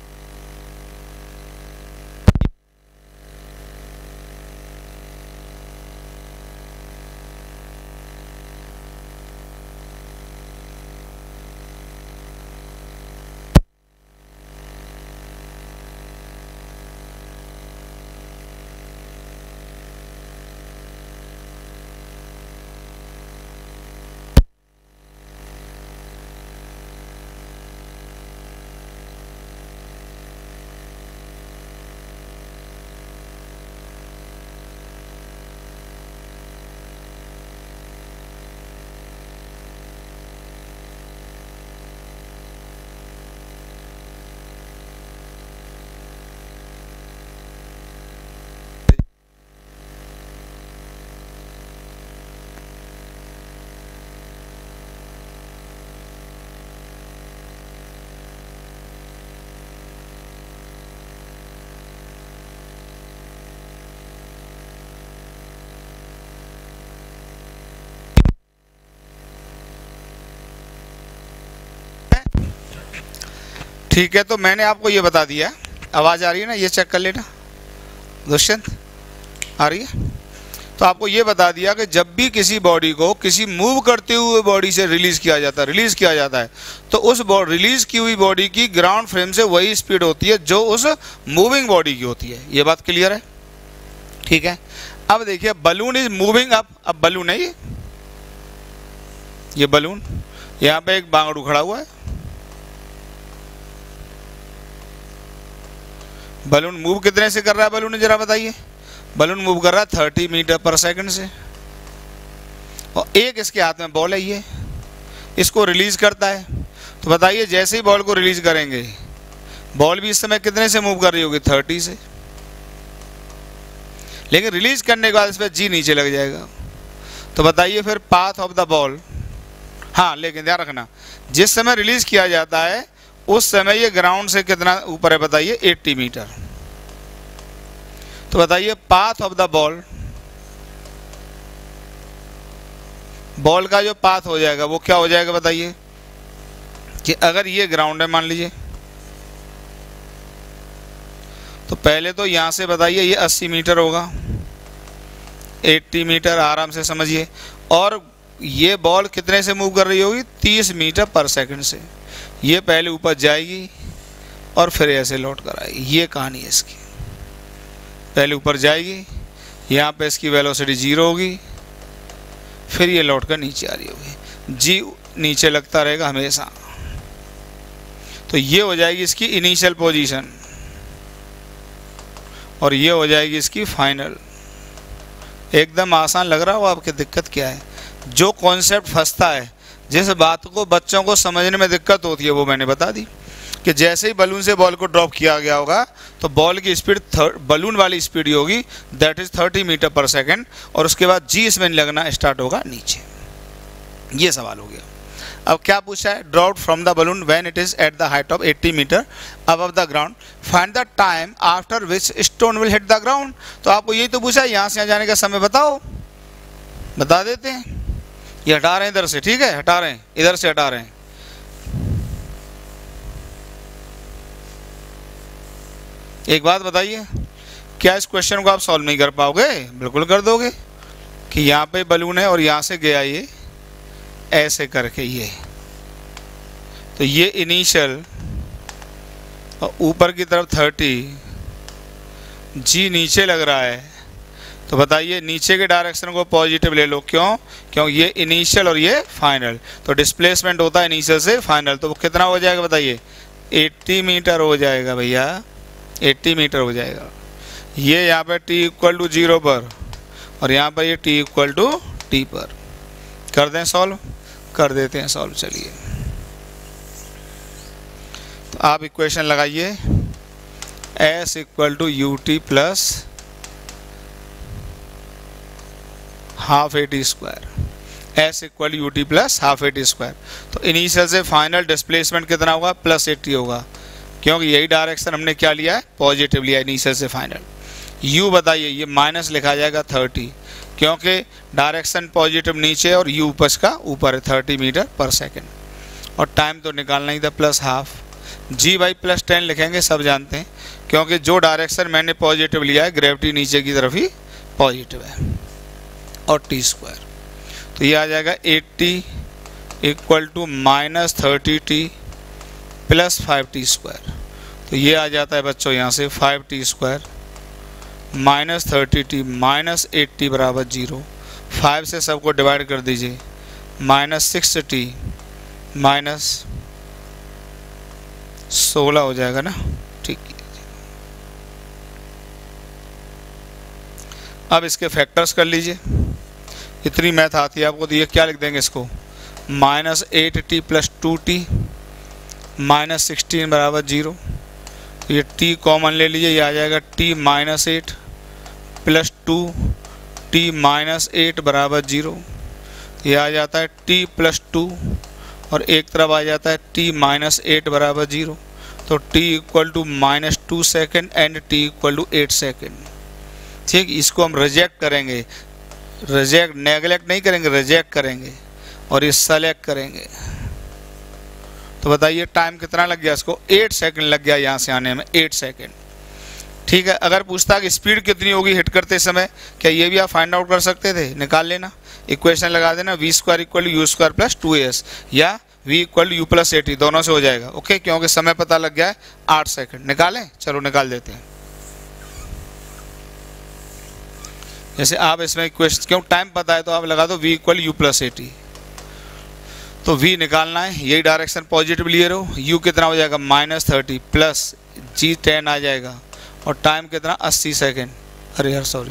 ठीक है, तो मैंने आपको ये बता दिया। आवाज़ आ रही है ना, ये चेक कर लेना दुष्यंत, आ रही है? तो आपको ये बता दिया कि जब भी किसी बॉडी को किसी मूव करते हुए बॉडी से रिलीज़ किया जाता है रिलीज़ किया जाता है तो उस रिलीज़ की हुई बॉडी की ग्राउंड फ्रेम से वही स्पीड होती है जो उस मूविंग बॉडी की होती है। ये बात क्लियर है? ठीक है। अब देखिए, बलून इज मूविंग अप। अब बलून है ये ये बलून, यहाँ पे एक बांगड़ू खड़ा हुआ है। बलून मूव कितने से कर रहा है? बलून जरा बताइए। बलून मूव कर रहा है थर्टी मीटर पर सेकंड से, और एक इसके हाथ में बॉल है, ये इसको रिलीज करता है। तो बताइए, जैसे ही बॉल को रिलीज करेंगे, बॉल भी इस समय कितने से मूव कर रही होगी? थर्टी से। लेकिन रिलीज करने के बाद इस पर जी नीचे लग जाएगा। तो बताइए फिर पाथ ऑफ द बॉल। हाँ, लेकिन ध्यान रखना, जिस समय रिलीज किया जाता है उस समय ये ग्राउंड से कितना ऊपर है? बताइए, अस्सी मीटर। तो बताइए path of the ball, ball का जो पाथ हो जाएगा वो क्या हो जाएगा? बताइए कि अगर ये ग्राउंड है मान लीजिए, तो पहले तो यहां से बताइए ये अस्सी मीटर होगा, अस्सी मीटर आराम से समझिए। और ये बॉल कितने से मूव कर रही होगी? तीस मीटर पर सेकंड से। ये पहले ऊपर जाएगी और फिर ऐसे लौट कर आएगी। ये कहानी है इसकी। पहले ऊपर जाएगी, यहाँ पे इसकी वेलोसिटी जीरो होगी, फिर ये लौट कर नीचे आ रही होगी। जी नीचे लगता रहेगा हमेशा। तो ये हो जाएगी इसकी इनिशियल पोजीशन, और ये हो जाएगी इसकी फाइनल। एकदम आसान लग रहा हो आपकी? दिक्कत क्या है? जो कॉन्सेप्ट फंसता है, जिस बात को बच्चों को समझने में दिक्कत होती है, वो मैंने बता दी कि जैसे ही बलून से बॉल को ड्रॉप किया गया होगा तो बॉल की स्पीड बलून वाली स्पीड ही होगी, दैट इज थर्टी मीटर पर सेकंड, और उसके बाद जी इसमें लगना स्टार्ट होगा नीचे। ये सवाल हो गया। अब क्या पूछा है? Drop from the balloon when it is at the height of अस्सी metre above the ground, find the time after which stone will hit the ground. तो आपको यही तो पूछा है, यहाँ से यहाँ जाने का समय बताओ। बता देते हैं। ये हटा रहे हैं इधर से, ठीक है, हटा रहे हैं, इधर से हटा रहे हैं। एक बात बताइए, क्या इस क्वेश्चन को आप सॉल्व नहीं कर पाओगे? बिल्कुल कर दोगे। कि यहाँ पे बलून है और यहाँ से गया ये ऐसे करके, ये तो ये इनिशियल और ऊपर की तरफ थर्टी, जी नीचे लग रहा है। तो बताइए नीचे के डायरेक्शन को पॉजिटिव ले लो। क्यों? क्यों ये इनिशियल और ये फाइनल, तो डिस्प्लेसमेंट होता है इनिशियल से फाइनल। तो वो कितना हो जाएगा बताइए? अस्सी मीटर हो जाएगा भैया, अस्सी मीटर हो जाएगा। ये यहाँ पे t इक्वल टू जीरो पर, और यहाँ पर ये t इक्वल टू टी पर। कर दें सॉल्व? कर देते हैं सॉल्व। चलिए, तो आप इक्वेशन लगाइए, s equal to U T plus half A T square, s equal u T plus half A T square. तो इनिशियल से फाइनल डिस्प्लेसमेंट कितना होगा? प्लस एट्टी होगा, क्योंकि यही डायरेक्शन हमने क्या लिया है? पॉजिटिव लिया है इनिशियल से फाइनल। यू बताइए, ये माइनस लिखा जाएगा थर्टी, क्योंकि डायरेक्शन पॉजिटिव नीचे और यू ऊपर का ऊपर है, थर्टी मीटर पर सेकेंड। और टाइम तो निकालना ही था plus half. G by plus ten लिखेंगे, सब जानते हैं, क्योंकि जो डायरेक्शन मैंने पॉजिटिव लिया है ग्रेविटी नीचे की तरफ ही पॉजिटिव है। और टी स्क्वायर, तो ये आ जाएगा eighty equal to minus thirty t plus five t square. तो ये आ जाता है बच्चों यहाँ से five t square minus thirty t minus eighty बराबर जीरो। फाइव से सबको डिवाइड कर दीजिए, माइनस सिक्स टी माइनस सोलह हो जाएगा ना, ठीक है। अब इसके फैक्टर्स कर लीजिए, इतनी मैथ आती है आपको, तो ये क्या लिख देंगे इसको, minus eight t plus two t minus sixteen बराबर जीरो। ये t कॉमन ले लीजिए, ये आ जाएगा t minus eight plus two t minus eight बराबर जीरो। ये आ जाता है t प्लस टू और एक तरफ आ जाता है t माइनस एट बराबर जीरो। तो t equal to minus two second and t equal to eight second. ठीक, इसको हम रिजेक्ट करेंगे, रिजेक्ट नेगलेक्ट नहीं करेंगे, रिजेक्ट करेंगे और ये सेलेक्ट करेंगे। तो बताइए टाइम कितना लग गया इसको, एट सेकंड लग गया यहाँ से आने में, एट सेकंड। ठीक है, अगर पूछता कि स्पीड कितनी होगी हिट करते समय, क्या ये भी आप फाइंड आउट कर सकते थे, निकाल लेना, इक्वेशन लगा देना, v square equal u square plus two s या we equal you plus a t, दोनों से हो जाएगा। ओके, क्योंकि समय पता लग गया है आठ सेकंड। निकालें, चलो निकाल देते हैं। जैसे आप इसमें इक्वेशन, क्यों टाइम पता है तो आप लगा दो we equal you plus a t. तो v निकालना है, यही डायरेक्शन पॉजिटिव लिए रहो, u कितना हो जाएगा minus thirty plus g ten आ जाएगा और टाइम कितना अस्सी सेकेंड, अरे यार सॉरी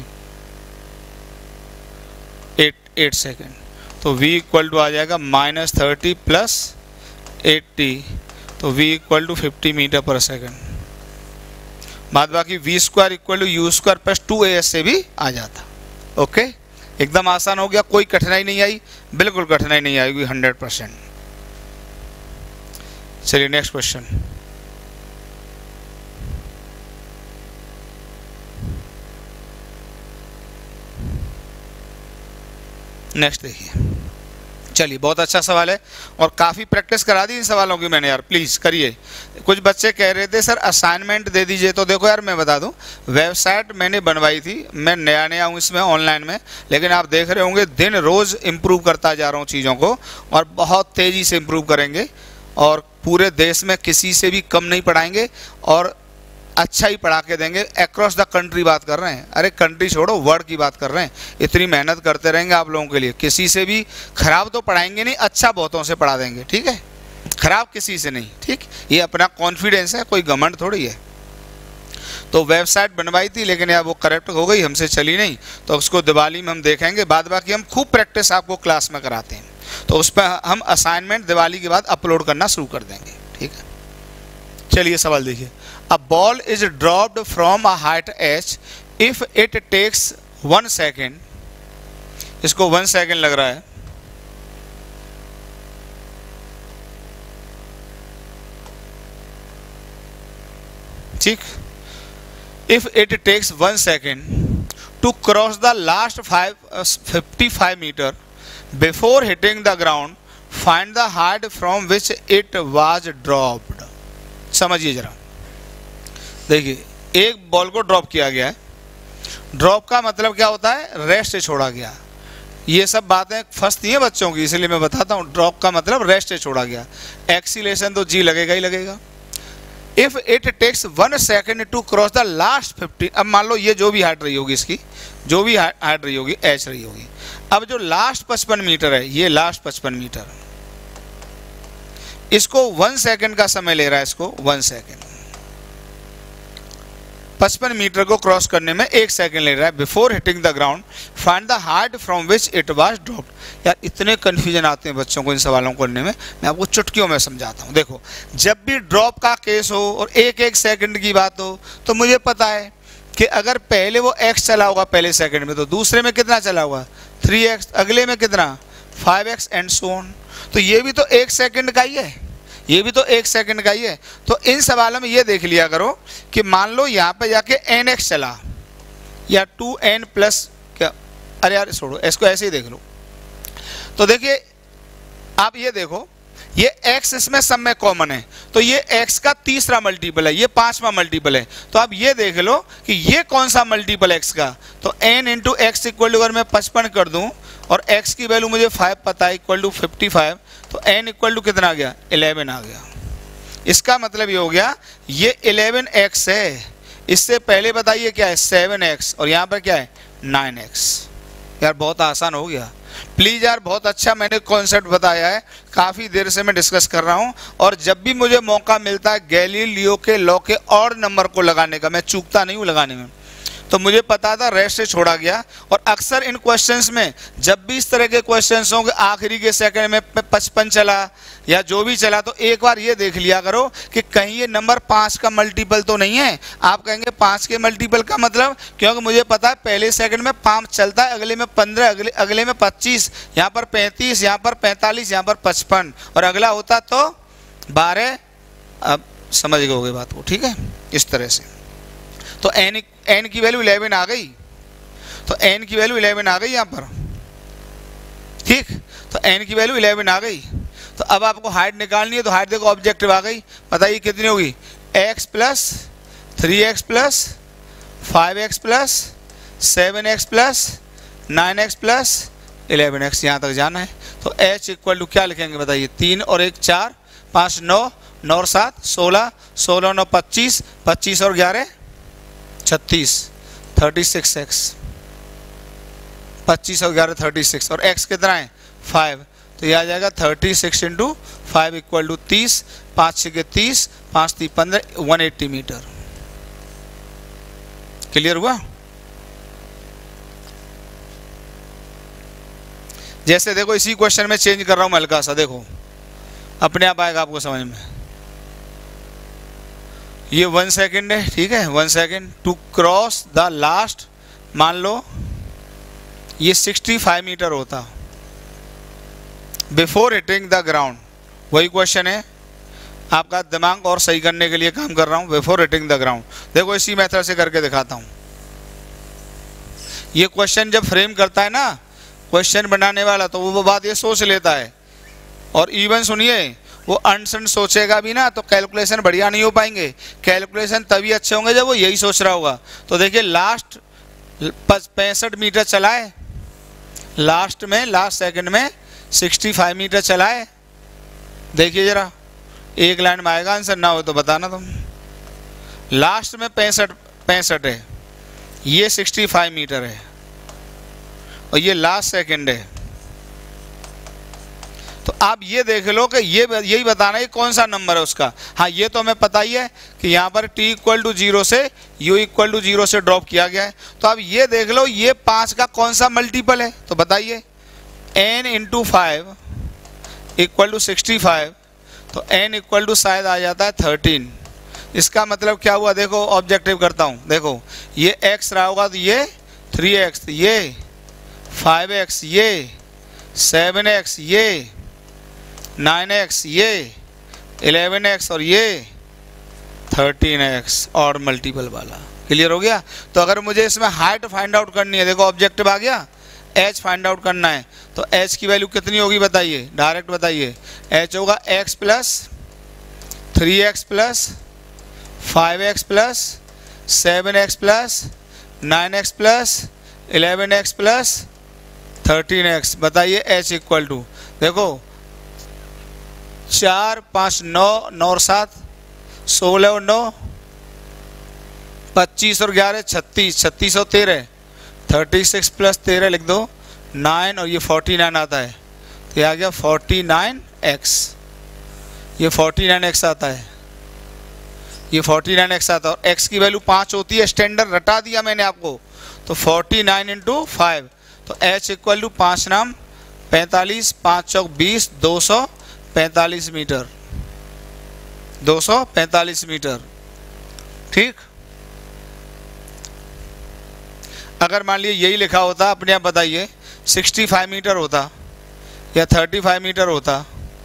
एट एट सेकेंड। तो v इक्वल टू आ जाएगा माइनस थर्टी प्लस एट्टी, तो v equal to fifty metre per second. बाद बाकी v square equal to you square plus two a s से भी आ जाता। ओके, एकदम आसान हो गया, कोई कठिनाई नहीं आई, बिल्कुल कठिनाई नहीं आएगी, हंड्रेड परसेंट। चलिए नेक्स्ट क्वेश्चन। नेक्स्ट देखिए, चलिए बहुत अच्छा सवाल है और काफ़ी प्रैक्टिस करा दी इन सवालों की मैंने यार, प्लीज़ करिए। कुछ बच्चे कह रहे थे सर असाइनमेंट दे दीजिए, तो देखो यार मैं बता दूं, वेबसाइट मैंने बनवाई थी, मैं नया नया हूँ इसमें ऑनलाइन में, लेकिन आप देख रहे होंगे दिन रोज़ इम्प्रूव करता जा रहा हूँ चीज़ों को और बहुत तेज़ी से इम्प्रूव करेंगे और पूरे देश में किसी से भी कम नहीं पढ़ाएंगे और अच्छा ही पढ़ा के देंगे। अक्रॉस द कंट्री बात कर रहे हैं, अरे कंट्री छोड़ो वर्ल्ड की बात कर रहे हैं। इतनी मेहनत करते रहेंगे आप लोगों के लिए, किसी से भी खराब तो पढ़ाएंगे नहीं, अच्छा बहुतों से पढ़ा देंगे, ठीक है, खराब किसी से नहीं। ठीक, ये अपना कॉन्फिडेंस है, कोई घमंड थोड़ी है। तो वेबसाइट बनवाई थी लेकिन यार वो करप्ट हो गई, हमसे चली नहीं, तो उसको दिवाली में हम देखेंगे। बाद बाकी हम खूब प्रैक्टिस आपको क्लास में कराते हैं, तो उस पर हम असाइनमेंट दिवाली के बाद अपलोड करना शुरू कर देंगे। ठीक है, चलिए सवाल देखिए। A ball is dropped from a height h if it takes one second, इसको वन सेकेंड लग रहा है, ठीक, if it takes one second to cross the last five fifty five metre before hitting the ground, find the height from which it was dropped. समझिए जरा, देखिए एक बॉल को ड्रॉप किया गया है, ड्रॉप का मतलब क्या होता है, रेस्ट से छोड़ा गया। ये सब बातें फंसती हैं बच्चों की, इसलिए मैं बताता हूँ। ड्रॉप का मतलब रेस्ट से छोड़ा गया, एक्सीलेशन तो जी लगेगा ही लगेगा। If it takes one second to cross the last fifty, अब मान लो ये जो भी हाइट रही होगी इसकी, जो भी हाइट रही होगी एच रही होगी, अब जो लास्ट पचपन मीटर है, ये लास्ट पचपन मीटर, इसको वन सेकेंड का समय ले रहा है, इसको वन सेकेंड, पचपन मीटर को क्रॉस करने में एक सेकंड ले रहा है। Before hitting the ground find the height from which it was dropped. यार इतने कन्फ्यूजन आते हैं बच्चों को इन सवालों को करने में, मैं आपको चुटकियों में समझाता हूँ। देखो, जब भी ड्रॉप का केस हो और एक एक सेकंड की बात हो, तो मुझे पता है कि अगर पहले वो एक्स चला होगा पहले सेकंड में, तो दूसरे में कितना चला होगा थ्री एक्स, अगले में कितना five x and so on. तो ये भी तो एक सेकंड का ही है, ये भी तो एक सेकंड का ही है। तो इन सवालों में ये देख लिया करो कि मान लो यहाँ पे जाके एन एक्स चला या टू एन प्लस क्या, अरे यार छोड़ो, इसको ऐसे ही देख लो। तो देखिए आप ये देखो, ये x इसमें सब में कॉमन है, तो ये x का तीसरा मल्टीपल है, ये पांचवा मल्टीपल है। तो आप ये देख लो कि ये कौन सा मल्टीपल x का, तो n into x equal to अगर मैं पचपन कर दूं और x की वैल्यू मुझे फाइव पता है इक्वल टू फिफ्टी फाइव, तो n इक्वल टू कितना आ गया, इलेवन आ गया। इसका मतलब ये हो गया ये इलेवन एक्स है, इससे पहले बताइए क्या है सेवन एक्स, और यहाँ पर क्या है नाइन एक्स। यार बहुत आसान हो गया। प्लीज़ यार बहुत अच्छा मैंने कॉन्सेप्ट बताया है, काफ़ी देर से मैं डिस्कस कर रहा हूँ, और जब भी मुझे मौका मिलता है गैलीलियो के लॉ के और नंबर को लगाने का, मैं चूकता नहीं हूँ लगाने में। तो मुझे पता था, रेस्ट से छोड़ा गया। और अक्सर इन क्वेश्चंस में जब भी इस तरह के क्वेश्चंस होंगे आखिरी के सेकंड में पचपन चला या जो भी चला, तो एक बार ये देख लिया करो कि कहीं ये नंबर पाँच का मल्टीपल तो नहीं है। आप कहेंगे पाँच के मल्टीपल का मतलब, क्योंकि मुझे पता है पहले सेकंड में पाँच चलता है, अगले में पंद्रह, अगले अगले में पच्चीस, यहाँ पर पैंतीस, यहाँ पर पैंतालीस, यहाँ पर पचपन, और अगला होता तो बारह। अब समझ गए होगे बात को, ठीक है। इस तरह से तो एन एन की वैल्यू इलेवन आ गई, तो एन की वैल्यू इलेवन आ गई यहाँ पर, ठीक। तो एन की वैल्यू इलेवन आ गई। तो अब आपको हाइट निकालनी है, तो हाइट देखो ऑब्जेक्टिव आ गई, बताइए कितनी होगी, x plus three x plus five x plus seven x plus nine x plus eleven x, यहाँ तक जाना है। तो एच इक्वल टू क्या लिखेंगे बताइए, तीन और एक चार, पाँच नौ, नौ और सात सोलह, सोलह नौ पच्चीस, पच्चीस और ग्यारह छत्तीस, थर्टी सिक्स एक्स, पच्चीस और ग्यारह थर्टी सिक्स, और x कितना है फाइव, तो ये आ जाएगा thirty six into five equal to तीस, पाँच छः के तीस, पाँच तीस पंद्रह, वन एट्टी मीटर। क्लियर हुआ। जैसे देखो इसी क्वेश्चन में चेंज कर रहा हूँ मैं हल्का सा, देखो अपने आप आएगा आपको समझ में। ये वन सेकेंड है, ठीक है, one second to cross the last, मान लो ये सिक्सटी फाइव मीटर होता बिफोर हिटिंग द ग्राउंड। वही क्वेश्चन है, आपका दिमाग और सही करने के लिए काम कर रहा हूँ, बिफोर हिटिंग द ग्राउंड। देखो इसी मेथड से करके दिखाता हूँ। ये क्वेश्चन जब फ्रेम करता है ना क्वेश्चन बनाने वाला, तो वो बात ये सोच लेता है, और इवन सुनिए वो अनसन सोचेगा भी ना तो कैलकुलेशन बढ़िया नहीं हो पाएंगे। कैलकुलेशन तभी अच्छे होंगे जब वो यही सोच रहा होगा। तो देखिए लास्ट पैंसठ मीटर चलाए, लास्ट में लास्ट सेकंड में सिक्सटी फाइव मीटर चलाए। देखिए जरा एक लाइन में आएगा आंसर, ना हो तो बताना तुम। लास्ट में पैंसठ पैंसठ है, ये सिक्सटी फाइव मीटर है, और ये लास्ट सेकंड है। तो आप ये देख लो कि ये यही बताना है कौन सा नंबर है उसका। हाँ ये तो हमें पता ही है कि यहाँ पर t इक्वल टू जीरो से u इक्वल टू जीरो से ड्रॉप किया गया है। तो आप ये देख लो ये पाँच का कौन सा मल्टीपल है, तो बताइए n into five equal to sixty five, तो n इक्वल टू शायद आ जाता है थर्टीन। इसका मतलब क्या हुआ, देखो ऑब्जेक्टिव करता हूँ, देखो ये x रहा होगा तो ये थ्री एक्स, ये फाइव एक्स, ये सेवन एक्स, ये नाइन एक्स, ये इलेवन एक्स, और ये थर्टीन एक्स और मल्टीपल वाला। क्लियर हो गया। तो अगर मुझे इसमें हाइट फाइंड आउट करनी है, देखो ऑब्जेक्टिव आ गया, h फाइंड आउट करना है, तो h की वैल्यू कितनी होगी बताइए, डायरेक्ट बताइए। h होगा x plus three x plus five x plus seven x plus nine x plus eleven x plus thirteen x. बताइए h इक्वल टू, देखो चार पाँच नौ, नौ और सात सोलह और नौ पच्चीस और ग्यारह छत्तीस, छत्तीस और तेरह थर्टी सिक्स प्लस तेरह लिख दो नाइन, और ये फोर्टी नाइन आता है, तो ये आ गया फोर्टी नाइन एक्स। ये फोर्टी नाइन एक्स आता है, ये फोर्टी नाइन एक्स आता है, और x की वैल्यू पाँच होती है, स्टैंडर्ड रटा दिया मैंने आपको। तो फोर्टी नाइन इंटू फाइव, तो h इक्वल टू पाँच नाम पैंतालीस, पाँच चौक बीस, दो सौ पैंतालीस मीटर, दो सौ पैंतालीस मीटर, ठीक। अगर मान लीजिए यही लिखा होता, अपने आप बताइए सिक्सटी फाइव मीटर होता या थर्टी फाइव मीटर होता,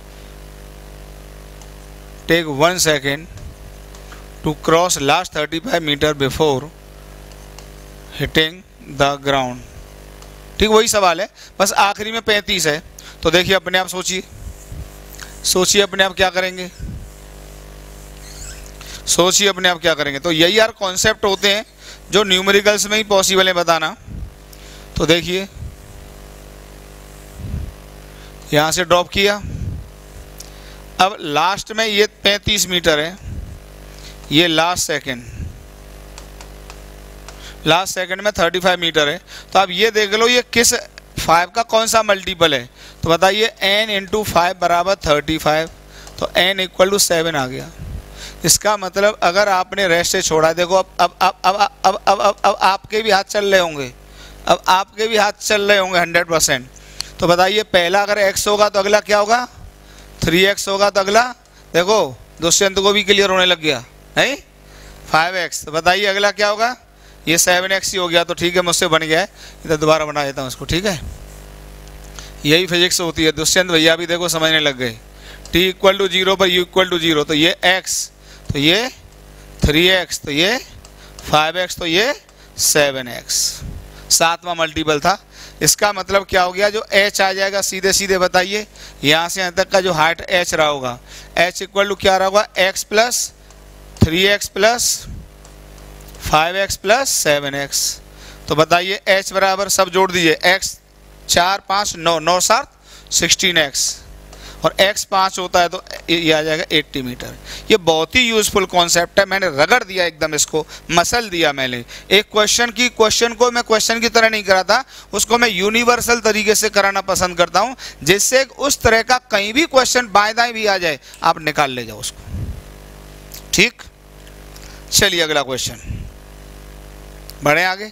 take one second to cross last thirty five metre before hitting the ground, ठीक। वही सवाल है, बस आखिरी में पैंतीस है। तो देखिए अपने आप सोचिए सोचिए अपने आप क्या करेंगे, सोचिए अपने आप क्या करेंगे। तो यही यार कॉन्सेप्ट होते हैं जो न्यूमेरिकल्स में ही पॉसिबल है बताना। तो देखिए यहाँ से ड्रॉप किया, अब लास्ट में ये पैंतीस मीटर है, ये लास्ट सेकंड, लास्ट सेकंड में पैंतीस मीटर है। तो अब ये देख लो ये किस फाइव का कौन सा मल्टीपल है, तो बताइए n इंटू फाइव बराबर थर्टी फाइव, तो n इक्वल टू सेवन आ गया। इसका मतलब अगर आपने रेस्ट से छोड़ा, देखो अब अब अब अब अब अब अब अब आपके भी हाथ चल रहे होंगे, अब आपके भी हाथ चल रहे होंगे हंड्रेड परसेंट। तो बताइए पहला अगर x होगा तो अगला क्या होगा, थ्री एक्स होगा, तो अगला देखो दुष्यंत को भी क्लियर होने लग गया है, फाइव एक्स। तो बताइए अगला क्या होगा, ये सेवन एक्स ही हो गया। तो ठीक है मुझसे बन गया है, इधर दोबारा बना देता हूँ इसको, ठीक है। यही फिजिक्स होती है। दुष्यंत भैया भी देखो समझने लग गए। टी इक्वल टू जीरो पर यू इक्वल टू जीरो, तो ये x, तो ये थ्री एक्स, तो ये फाइव एक्स, तो ये सेवन एक्स, सातवां मल्टीपल था। इसका मतलब क्या हो गया, जो h आ जाएगा सीधे सीधे बताइए यहाँ से यहाँ तक का जो हाइट h रहा होगा, h इक्वल टू क्या रहा होगा, x plus three x plus five x plus seven x. तो बताइए h बराबर सब जोड़ दीजिए, x चार पाँच नौ, नौ सात सिक्सटीन एक्स, और x पाँच होता है तो ये आ जाएगा अस्सी मीटर। ये बहुत ही यूजफुल कॉन्सेप्ट है, मैंने रगड़ दिया एकदम, इसको मसल दिया मैंने। एक क्वेश्चन की क्वेश्चन को मैं क्वेश्चन की तरह नहीं कराता, उसको मैं यूनिवर्सल तरीके से कराना पसंद करता हूँ, जिससे उस तरह का कहीं भी क्वेश्चन बाएं दाएं भी आ जाए आप निकाल ले जाओ उसको, ठीक। चलिए अगला क्वेश्चन बढ़े आगे।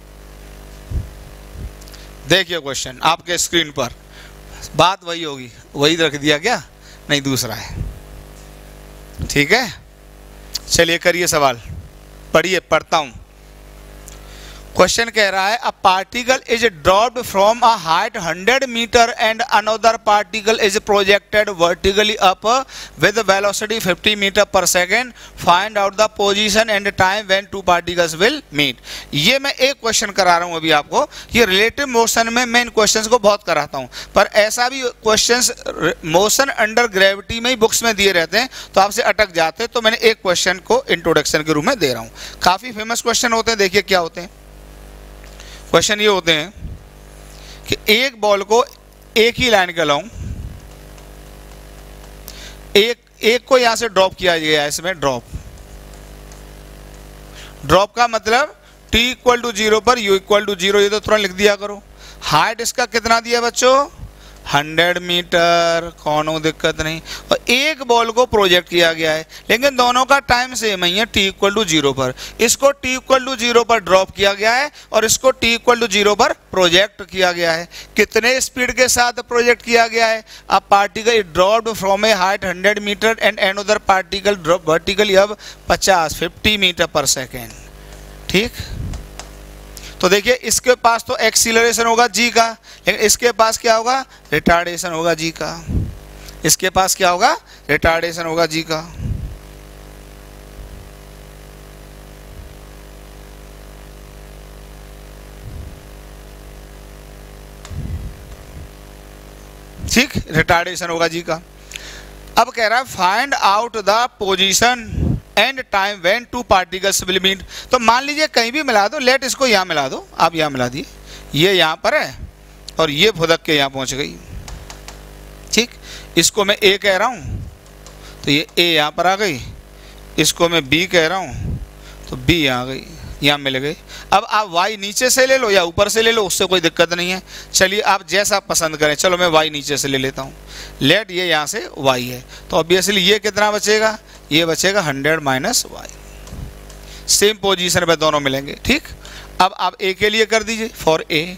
देखिए क्वेश्चन आपके स्क्रीन पर, बात वही होगी, वही रख दिया क्या, नहीं दूसरा है, ठीक है। चलिए करिए सवाल, पढ़िए, पढ़ता हूं। क्वेश्चन कह रहा है, a particle is dropped from a height hundred metre and another particle is projected vertically up with velocity fifty metre per second, find out the position and time when two particles will meet. ये मैं एक question करा रहा हूं अभी आपको, ये relative motion में मैं इन क्वेश्चंस को बहुत कराता हूं, पर ऐसा भी क्वेश्चंस मोशन अंडर ग्रेविटी में ही बुक्स में दिए रहते हैं तो आपसे अटक जाते हैं, तो मैंने एक क्वेश्चन को इंट्रोडक्शन के रूप में दे रहा हूं। काफी फेमस क्वेश्चन होते हैं, देखिए क्या होते हैं। क्वेश्चन ये होते हैं कि एक बॉल को एक ही लाइन का लाऊं, एक एक को यहां से ड्रॉप किया गया है, इसमें ड्रॉप, ड्रॉप का मतलब t इक्वल टू जीरो पर u इक्वल टू जीरो, ये तो तुरंत लिख दिया करो। हाइट इसका कितना दिया बच्चों, हंड्रेड मीटर, कौनो दिक्कत नहीं। और एक बॉल को प्रोजेक्ट किया गया है, लेकिन दोनों का टाइम सेम ही है, टी इक्वल टू जीरो पर। इसको टी इक्वल टू जीरो पर ड्रॉप किया गया है और इसको टी इक्वल टू जीरो पर प्रोजेक्ट किया गया है। कितने स्पीड के साथ प्रोजेक्ट किया गया है, a particle dropped from a height hundred metre and another particle drop vertically अब पचास फिफ्टी मीटर पर सेकेंड, ठीक। तो देखिए इसके पास तो एक्सीलरेशन होगा जी का, लेकिन इसके पास क्या होगा, रिटार्डेशन होगा जी का। इसके पास क्या होगा, रिटार्डेशन होगा जी का। ठीक, रिटार्डेशन होगा जी का। अब कह रहा है find out the position and time when two particles will meet. तो मान लीजिए कहीं भी मिला दो, लेट इसको यहाँ मिला दो, आप यहाँ मिला दिए, ये यहाँ पर है और ये फुदक के यहाँ पहुँच गई, ठीक। इसको मैं ए कह रहा हूँ तो ये ए यहाँ पर आ गई, इसको मैं बी कह रहा हूँ तो बी यहाँ गई, यहाँ मिल गई। अब आप वाई नीचे से ले लो या ऊपर से ले लो, उससे कोई दिक्कत नहीं है। चलिए आप जैसा पसंद करें, चलो मैं वाई नीचे से ले लेता हूँ। लेट ये यहाँ से वाई है, तो ऑब्वियसली ये कितना बचेगा, ये बचेगा hundred minus y. Same position पे दोनों मिलेंगे, ठीक। अब आप ए के लिए कर दीजिए, फॉर ए,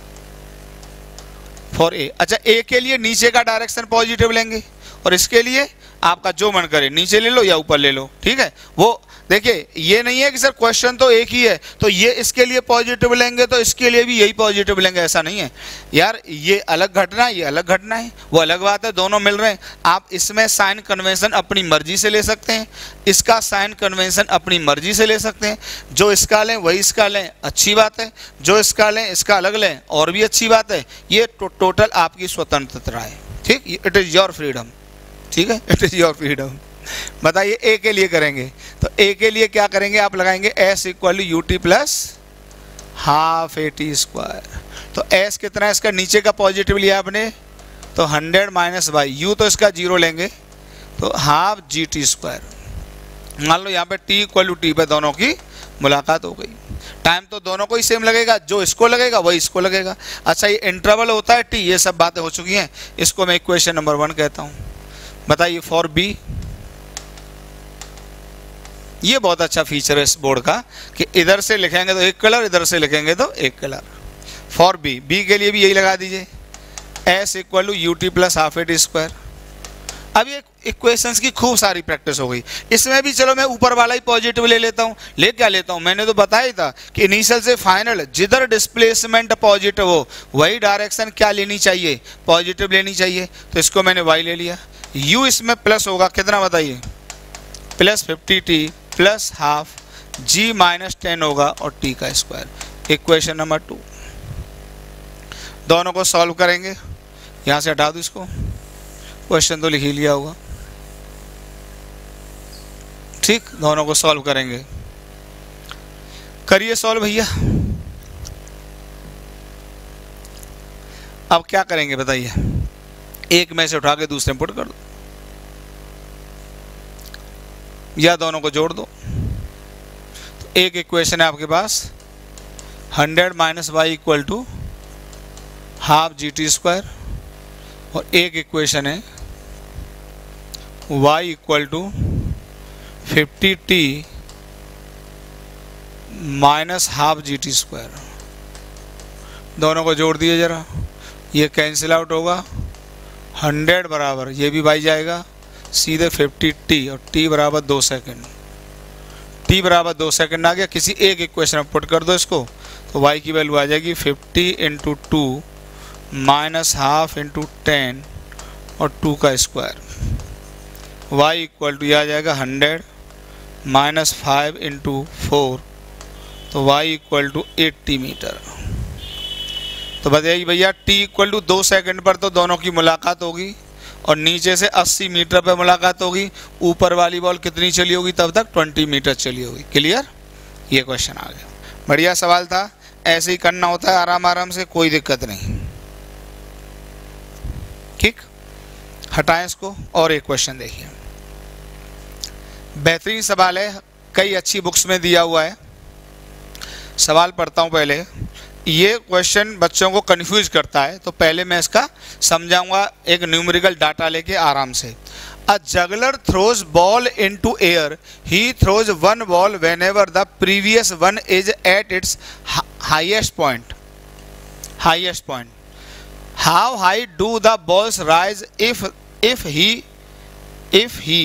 फॉर ए। अच्छा ए के लिए नीचे का डायरेक्शन पॉजिटिव लेंगे और इसके लिए आपका जो मन करे, नीचे ले लो या ऊपर ले लो, ठीक है। वो देखिए ये नहीं है कि सर क्वेश्चन तो एक ही है तो ये इसके लिए पॉजिटिव लेंगे तो इसके लिए भी यही पॉजिटिव लेंगे, ऐसा नहीं है यार। ये अलग घटना है, ये अलग घटना है, वो अलग बात है, दोनों मिल रहे हैं। आप इसमें साइन कन्वेंशन अपनी मर्जी से ले सकते हैं, इसका साइन कन्वेंशन अपनी मर्जी से ले सकते हैं। जो इसका लें वही इसका लें, अच्छी बात है। जो इसका लें इसका अलग लें, और भी अच्छी बात है। ये टो, टोटल आपकी स्वतंत्रता है, ठीक। इट इज़ योर फ्रीडम, ठीक है, इट इज योर फ्रीडम। बताइए ए के लिए करेंगे तो ए के लिए क्या करेंगे, आप लगाएंगे s equal u T plus half A T square. तो एस कितना है इसका, नीचे का पॉजिटिव लिया आपने तो हंड्रेड माइनस बाई यू, तो इसका जीरो लेंगे तो हाफ जी टी स्क्वायर। मान लो यहाँ पे टी इक्वल टू टी पे दोनों की मुलाकात हो गई। टाइम तो दोनों को ही सेम लगेगा, जो इसको लगेगा वही इसको लगेगा। अच्छा ये इंटरवल होता है टी, ये सब बातें हो चुकी हैं, इसको मैं इक्वेशन नंबर वन कहता हूँ। बताइए फॉर बी, ये बहुत अच्छा फीचर है इस बोर्ड का कि इधर से लिखेंगे तो एक कलर, इधर से लिखेंगे तो एक कलर। फॉर बी, बी के लिए भी यही लगा दीजिए S equal to U T plus half A T square. अब ये इक्वेशंस की खूब सारी प्रैक्टिस हो गई। इसमें भी चलो मैं ऊपर वाला ही पॉजिटिव ले लेता हूँ। ले क्या लेता हूँ, मैंने तो बताया था कि इनिशियल से फाइनल जिधर डिस्प्लेसमेंट पॉजिटिव हो वही डायरेक्शन क्या लेनी चाहिए, पॉजिटिव लेनी चाहिए। तो इसको मैंने वाई ले लिया। यू इसमें प्लस होगा कितना बताइए, plus fifty t plus half g minus ten होगा और टी का स्क्वायर। इक्वेशन नंबर टू, दोनों को सॉल्व करेंगे। यहाँ से हटा दो इसको, क्वेश्चन तो लिख ही लिया होगा, ठीक। दोनों को सॉल्व करेंगे, करिए सॉल्व भैया। अब क्या करेंगे बताइए, एक में से उठा के दूसरे में पुट कर दो या दोनों को जोड़ दो। तो एक इक्वेशन है आपके पास hundred minus y equal to half g t square, और एक इक्वेशन है y equal to fifty t minus half g t square. दोनों को जोड़ दिए जरा, ये कैंसिल आउट होगा, हंड्रेड बराबर ये भी बाई जाएगा सीधे फिफ्टी टी, और t बराबर दो सेकंड। t बराबर दो सेकंड आ गया, किसी एक इक्वेशन में पुट कर दो इसको, तो y की वैल्यू आ जाएगी fifty into two minus half into ten और टू का स्क्वायर। y इक्वल टू यह आ जाएगा hundred minus five into four, तो y equal to eighty metre. तो बताइए भैया t इक्वल टू दो सेकंड पर तो दोनों की मुलाकात होगी, और नीचे से अस्सी मीटर पर मुलाकात होगी। ऊपर वाली बॉल कितनी चली होगी तब तक, ट्वेंटी मीटर चली होगी। क्लियर, ये क्वेश्चन आ गया। बढ़िया सवाल था, ऐसे ही करना होता है आराम आराम से, कोई दिक्कत नहीं। ठीक, हटाएं इसको और एक क्वेश्चन देखिए, बेहतरीन सवाल है, कई अच्छी बुक्स में दिया हुआ है। सवाल पढ़ता हूं पहले। ये क्वेश्चन बच्चों को कंफ्यूज करता है, तो पहले मैं इसका समझाऊंगा एक न्यूमेरिकल डाटा लेके आराम से। A juggler throws ball into air, he throws one ball whenever the previous one is at its highest point highest point How high do the balls rise if if he if he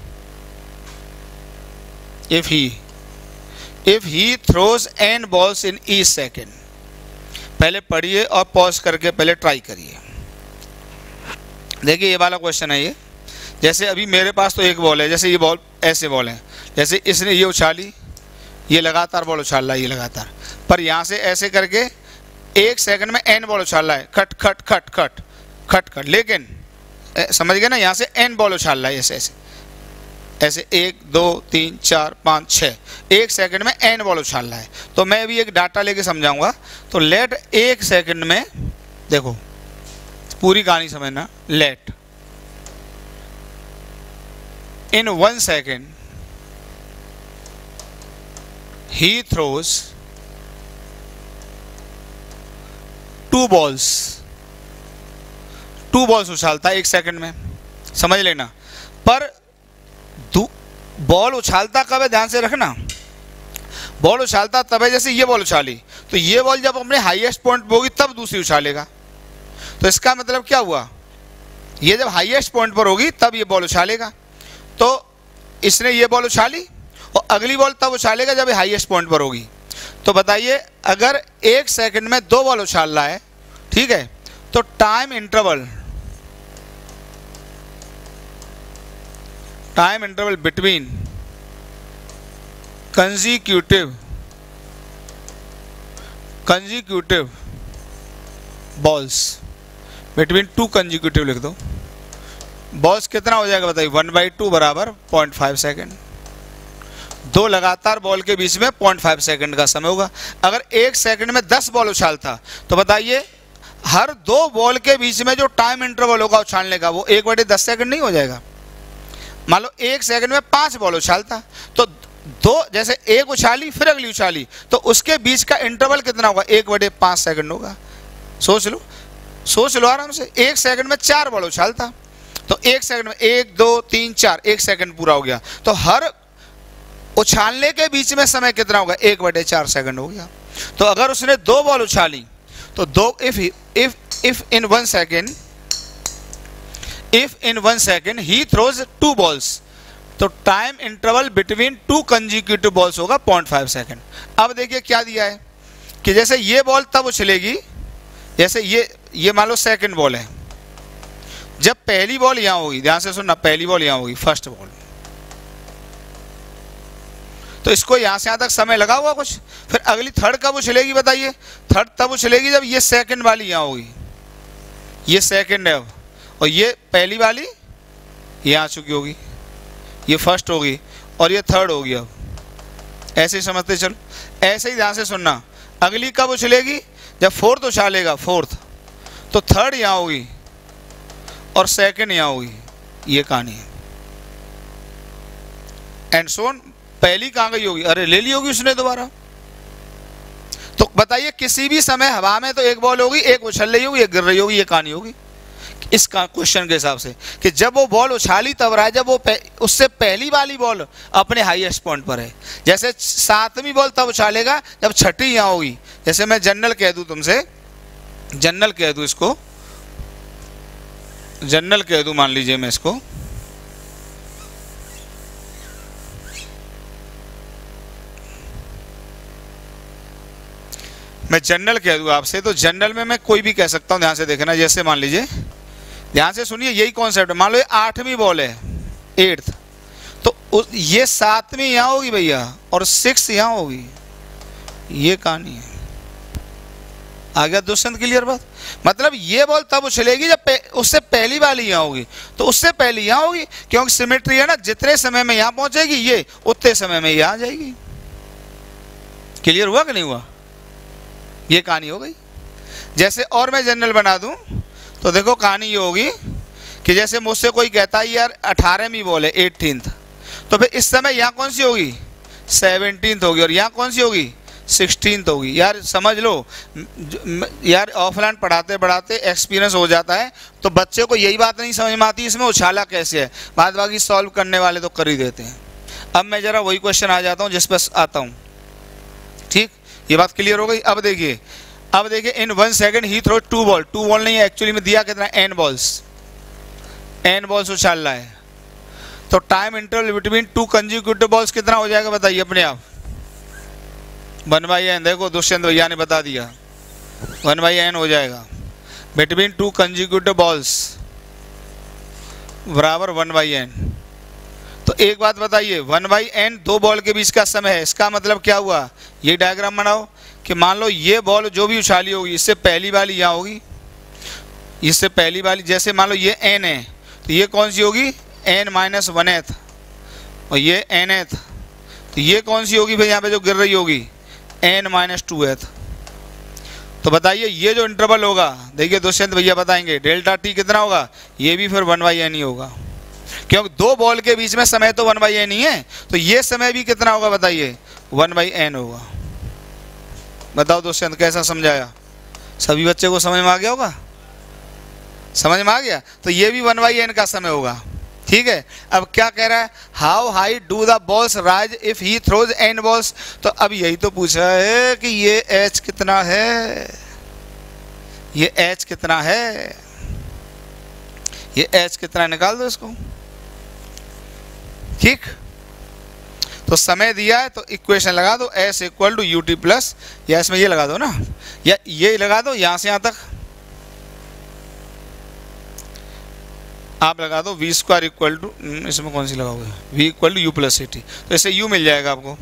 if he if he throws n balls in each second? पहले पढ़िए और pause करके पहले try करिए। देखिए ये वाला question है ये, जैसे अभी मेरे पास तो एक बॉल है, जैसे ये बॉल ऐसे बॉल है, जैसे इसने ये उछाली, ये लगातार बॉल उछाल रहा है, ये लगातार, पर यहाँ से ऐसे करके एक सेकंड में एन बॉल उछाल रहा है, खट खट खट खट खट खट, लेकिन समझ गए ना, यहाँ से एन बॉल उछाल रहा है ऐसे ऐसे ऐसे, एक दो तीन चार पाँच छः, एक सेकंड में एन बॉल उछाल रहा है। तो मैं अभी एक डाटा लेके समझाऊंगा। तो लेट एक सेकंड में, देखो पूरी कहानी समझना, let in one second he throws two balls two balls उछालता है एक सेकंड में, समझ लेना। पर बॉल उछालता कब है, ध्यान से रखना, बॉल उछालता तब है जैसे ये बॉल उछाली, तो ये बॉल जब अपने हाईएस्ट पॉइंट पर होगी तब दूसरी उछालेगा। तो इसका मतलब क्या हुआ, ये जब हाईएस्ट पॉइंट पर होगी तब ये बॉल उछालेगा। तो इसने ये बॉल उछाली और अगली बॉल तब उछालेगा जब ये हाईएस्ट पॉइंट पर होगी। तो बताइए अगर एक सेकंड में दो बॉल उछाल रहा है, ठीक है, तो time interval time interval between consecutive consecutive balls, between two consecutive लिख दो बॉल्स कितना हो जाएगा बताइए, वन बाई टू बराबर पॉइंट फाइव सेकेंड। दो लगातार बॉल के बीच में पॉइंट फाइव सेकेंड का समय होगा। अगर एक सेकंड में दस बॉल उछालता तो बताइए हर दो बॉल के बीच में जो टाइम इंटरवल होगा उछालने का वो एक बटे दस सेकंड नहीं हो जाएगा। मान लो एक सेकंड में पांच बॉल उछालता तो दो, जैसे एक उछाली फिर अगली उछाली तो उसके बीच का इंटरवल कितना होगा, एक बटे पाँच सेकंड होगा। सोच लो सोच लो आराम से। एक सेकंड में चार बॉल उछालता तो एक सेकंड में एक दो तीन चार, एक सेकंड पूरा हो गया। तो हर उछालने के बीच में समय कितना होगा, एक बटे चार सेकंड हो गया। तो अगर उसने दो बॉल उछाली तो दो if if if in one second if in one second he throws two balls तो time interval between two consecutive balls होगा पॉइंट फाइव सेकेंड। अब देखिए क्या दिया है कि जैसे ये बॉल तब उछलेगी, जैसे ये ये मान लो सेकंड बॉल है, जब पहली बॉल यहां होगी, ध्यान से सुनना, पहली बॉल यहां होगी, फर्स्ट बॉल, तो इसको यहां से यहां तक समय लगा हुआ कुछ। फिर अगली थर्ड कब उछलेगी बताइए, थर्ड तब उछलेगी जब ये सेकंड वाली यहां होगी, ये सेकंड है अब, और ये पहली वाली यहां आ चुकी होगी, ये फर्स्ट होगी और ये थर्ड होगी। अब ऐसे ही समझते चलो। ऐसे ही ध्यान से सुनना, अगली कब उछलेगी, जब फोर्थ उछालेगा, फोर्थ तो थर्ड यहां होगी और सेकंड यहां होगी, ये कहानी है। एंड सोन, पहली कहां गई होगी, अरे ले ली होगी उसने दोबारा। तो बताइए किसी भी समय हवा में तो एक बॉल होगी, एक उछल रही होगी, एक गिर रही होगी, ये कहानी होगी इस क्वेश्चन के हिसाब से कि जब वो बॉल उछाली तब रहा है जब वो उससे पहली वाली बॉल अपने हाईएस्ट पॉइंट पर है। जैसे सातवीं बॉल तब उछालेगा जब छठी यहां होगी। जैसे मैं जनरल कह दूं तुमसे, जनरल कह दूं इसको, जनरल कह दूं, मान लीजिए मैं इसको, मैं जनरल कह दूं आपसे, तो जनरल में मैं कोई भी कह सकता हूं, ध्यान से देखना। जैसे मान लीजिए, ध्यान से सुनिए, यही कॉन्सेप्ट है। मान लो ये आठवीं बॉल है, एट्थ, तो ये सातवीं यहां होगी भैया और सिक्स यहां होगी, ये कहानी है। आ गया दुष्यंत, क्लियर बात? मतलब ये बॉल तब उछलेगी जब पे, उससे पहली वाली यहां होगी, तो उससे पहली यहां होगी, क्योंकि सिमेट्री है ना, जितने समय में यहां पहुंचेगी ये उतने समय में यहां आ जाएगी। क्लियर हुआ कि नहीं हुआ? ये कहानी हो गई। जैसे और मैं जनरल बना दूं तो देखो कहानी ये होगी कि जैसे मुझसे कोई कहता है यार अठारहवीं बॉल है, एटीन्थ, तो फिर इस समय यहाँ कौन सी होगी, सेवनटीन्थ होगी, और यहाँ कौन सी होगी, सिक्सटीन्थ होगी। यार समझ लो यार, ऑफलाइन पढ़ाते पढ़ाते एक्सपीरियंस हो जाता है, तो बच्चे को यही बात नहीं समझ में आती इसमें उछाला कैसे है, बाद बाकी सॉल्व करने वाले तो कर ही देते हैं। अब मैं जरा वही क्वेश्चन आ जाता हूँ जिस पर आता हूँ, ठीक, ये बात क्लियर हो गई। अब देखिए, अब देखिए in one second he throw two ball, two ball नहीं है एक्चुअली में दिया कितना, एन बॉल्स, एन बॉल्स उछाल रहा है, तो time interval between two consecutive balls कितना हो जाएगा बताइए अपने आप, वन बाई एन। देखो दुष्यंत भैया ने बता दिया, वन बाई एन हो जाएगा, बिटवीन टू कंजिक्यूटिव बॉल्स बराबर वन बाई एन। तो एक बात बताइए, वन बाई एन दो बॉल के बीच का समय है, इसका मतलब क्या हुआ, ये डायग्राम बनाओ कि मान लो ये बॉल जो भी उछाली होगी, इससे पहली वाली यहाँ होगी, इससे पहली वाली, जैसे मान लो ये एन है तो ये कौन सी होगी, एन माइनस वन एथ, और ये एन एथ, तो ये कौन सी होगी भाई यहाँ पे जो गिर रही होगी, एन माइनस टू एथ। तो बताइए ये जो इंटरवल होगा, देखिए दुष्यंत भैया बताएंगे, डेल्टा टी कितना होगा, ये भी फिर वन बाई एन ही होगा, क्योंकि दो बॉल के बीच में समय तो वन बाई एन ही है, तो ये समय भी कितना होगा बताइए, वन बाई एन होगा। बताओ दुष्यंत कैसा समझाया, सभी बच्चे को समझ में आ गया होगा, समझ में आ गया? तो ये भी वन बाई एन का समय होगा, ठीक है। अब क्या कह रहा है, how high do the balls rise if he throws n balls, तो अब यही तो पूछा है कि ये एच कितना है, ये एच कितना है, ये एच कितना, निकाल दो इसको, ठीक। तो समय दिया है तो इक्वेशन लगा दो, s equal to U T plus, या इसमें ये लगा दो ना, या ये लगा दो, यहां से यहां तक आप लगा दो, वी स्क्वायर इक्वल टू, इसमें कौन सी लगाओगे, v equal to you plus A t, तो इससे यू मिल जाएगा आपको,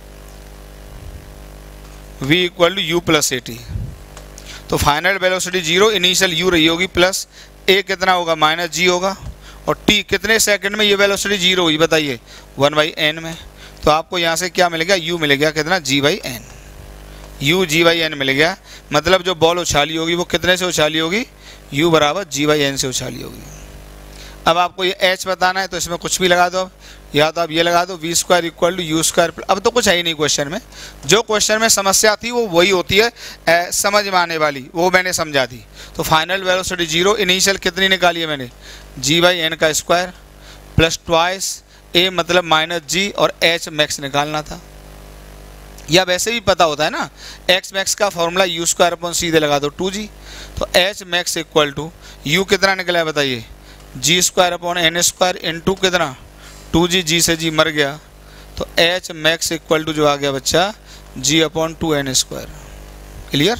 v equal to you plus A t. तो final velocity zero, initial u रही होगी प्लस ए कितना होगा, माइनस जी होगा, और टी कितने सेकंड में ये वेलोसिटी जीरो हुई बताइए, वन बाई एन में। तो आपको यहाँ से क्या मिलेगा, यू मिलेगा कितना, g by n, u g by n मिल गया। मतलब जो बॉल उछाली होगी वो कितने से उछाली होगी, यू बराबर जी बाई एन से उछाली होगी। अब आपको ये एच बताना है तो इसमें कुछ भी लगा दो, या तो आप ये लगा दो we square equal to you square. अब तो कुछ है ही नहीं क्वेश्चन में, जो क्वेश्चन में समस्या थी वो वही होती है, ए, समझ में आने वाली, वो मैंने समझा दी। तो फाइनल वेलोसिटी जीरो, इनिशियल कितनी निकाली है मैंने, जी बाई एन का स्क्वायर प्लस ट्वाइस ए मतलब माइनस जी, और एच मैक्स निकालना था, या वैसे भी पता होता है ना, एक्स मैक्स का फॉर्मूला यू स्क्वायर अपॉन सीधे लगा दो टू जी। तो h max equal to u कितना निकला है बताइए, g square upon n square into कितना, टू जी, जी से जी मर गया, तो एच मैक्स इक्वल टू जो आ गया बच्चा g upon two n square. Clear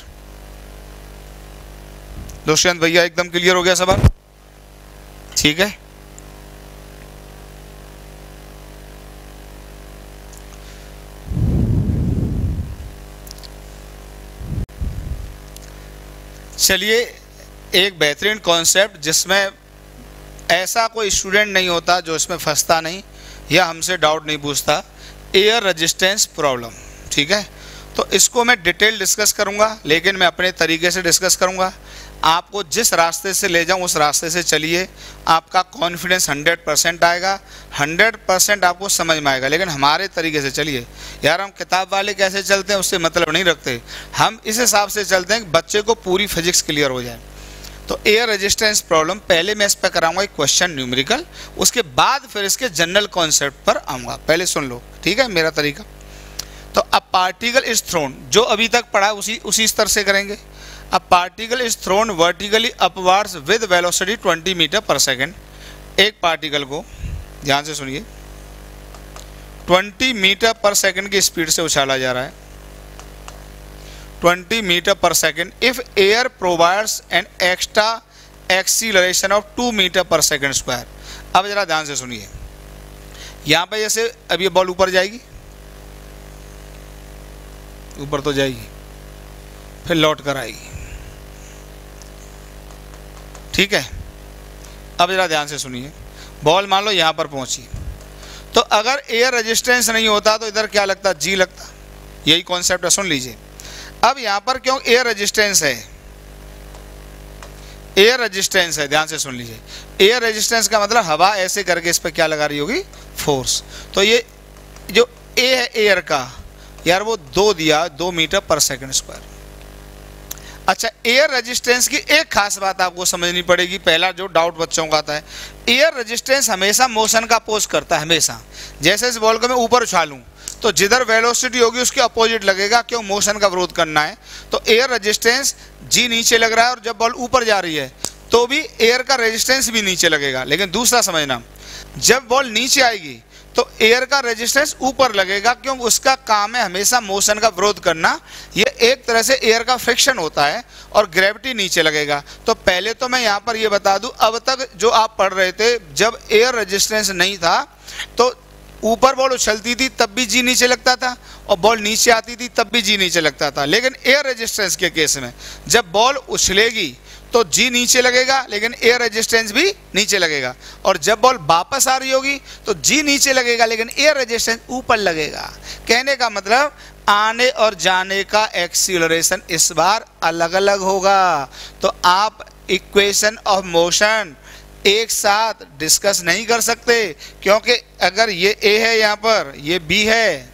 Dushyant भैया, एकदम क्लियर हो गया सवाल, ठीक है। चलिए एक बेहतरीन कॉन्सेप्ट जिसमें ऐसा कोई स्टूडेंट नहीं होता जो इसमें फंसता नहीं या हमसे डाउट नहीं पूछता, एयर रेजिस्टेंस प्रॉब्लम, ठीक है। तो इसको मैं डिटेल डिस्कस करूंगा, लेकिन मैं अपने तरीके से डिस्कस करूंगा। आपको जिस रास्ते से ले जाऊं उस रास्ते से चलिए, आपका कॉन्फिडेंस हंड्रेड परसेंट आएगा, हंड्रेड परसेंट आपको समझ में आएगा। लेकिन हमारे तरीके से चलिए यार, हम किताब वाले कैसे चलते हैं उससे मतलब नहीं रखते, हम इस हिसाब से चलते हैं कि बच्चे को पूरी फिजिक्स क्लियर हो जाए। तो एयर रेजिस्टेंस प्रॉब्लम पहले मैं इस पर कराऊंगा एक क्वेश्चन न्यूमेरिकल, उसके बाद फिर इसके जनरल कॉन्सेप्ट पर आऊँगा। पहले सुन लो, ठीक है मेरा तरीका। तो अ पार्टिकल इज थ्रोन, जो अभी तक पढ़ा उसी उसी स्तर से करेंगे। A particle is thrown vertically upwards with velocity twenty metre per second. एक पार्टिकल को ध्यान से सुनिए, ट्वेंटी मीटर पर सेकेंड की स्पीड से उछाला जा रहा है, twenty metre per second. If air provides an extra acceleration of two metre per second square. अब जरा ध्यान से सुनिए, यहाँ पे जैसे अब ये बॉल ऊपर जाएगी, ऊपर तो जाएगी, फिर लौट कर आएगी, ठीक है। अब जरा ध्यान से सुनिए, बॉल मान लो यहाँ पर पहुंची, तो अगर एयर रेजिस्टेंस नहीं होता तो इधर क्या लगता, जी लगता। यही कॉन्सेप्ट है, सुन लीजिए। अब यहाँ पर क्यों एयर रेजिस्टेंस है, एयर रेजिस्टेंस है, ध्यान से सुन लीजिए। एयर रेजिस्टेंस का मतलब हवा ऐसे करके इस पर क्या लगा रही होगी, फोर्स। तो ये जो ए है एयर का, यार वो दो दिया, दो मीटर पर सेकंड स्क्वायर। अच्छा, एयर रेजिस्टेंस की एक खास बात आपको समझनी पड़ेगी, पहला जो डाउट बच्चों का आता है, एयर रेजिस्टेंस हमेशा मोशन का अपोज करता है, हमेशा। जैसे इस बॉल को मैं ऊपर उछालूं तो जिधर वेलोसिटी होगी उसके अपोजिट लगेगा, क्यों, मोशन का विरोध करना है। तो एयर रेजिस्टेंस जी नीचे लग रहा है, और जब बॉल ऊपर जा रही है तो भी एयर का रेजिस्टेंस भी नीचे लगेगा। लेकिन दूसरा समझना, जब बॉल नीचे आएगी तो एयर का रेजिस्टेंस ऊपर लगेगा, क्यों, उसका काम है हमेशा मोशन का विरोध करना। ये एक तरह से एयर का फ्रिक्शन होता है, और ग्रेविटी नीचे लगेगा। तो पहले तो मैं यहाँ पर ये बता दूं, अब तक जो आप पढ़ रहे थे, जब एयर रेजिस्टेंस नहीं था तो ऊपर बॉल उछलती थी तब भी जी नीचे लगता था, और बॉल नीचे आती थी तब भी जी नीचे लगता था। लेकिन एयर रेजिस्टेंस के केस में जब बॉल उछलेगी तो जी नीचे लगेगा, लेकिन एयर रेजिस्टेंस भी नीचे लगेगा। और जब बॉल वापस आ रही होगी तो जी नीचे लगेगा, लेकिन एयर रेजिस्टेंस ऊपर लगेगा। कहने का मतलब आने और जाने का एक्सीलरेशन इस बार अलग अलग होगा। तो आप इक्वेशन ऑफ मोशन एक साथ डिस्कस नहीं कर सकते, क्योंकि अगर ये ए है यहाँ पर, ये बी है,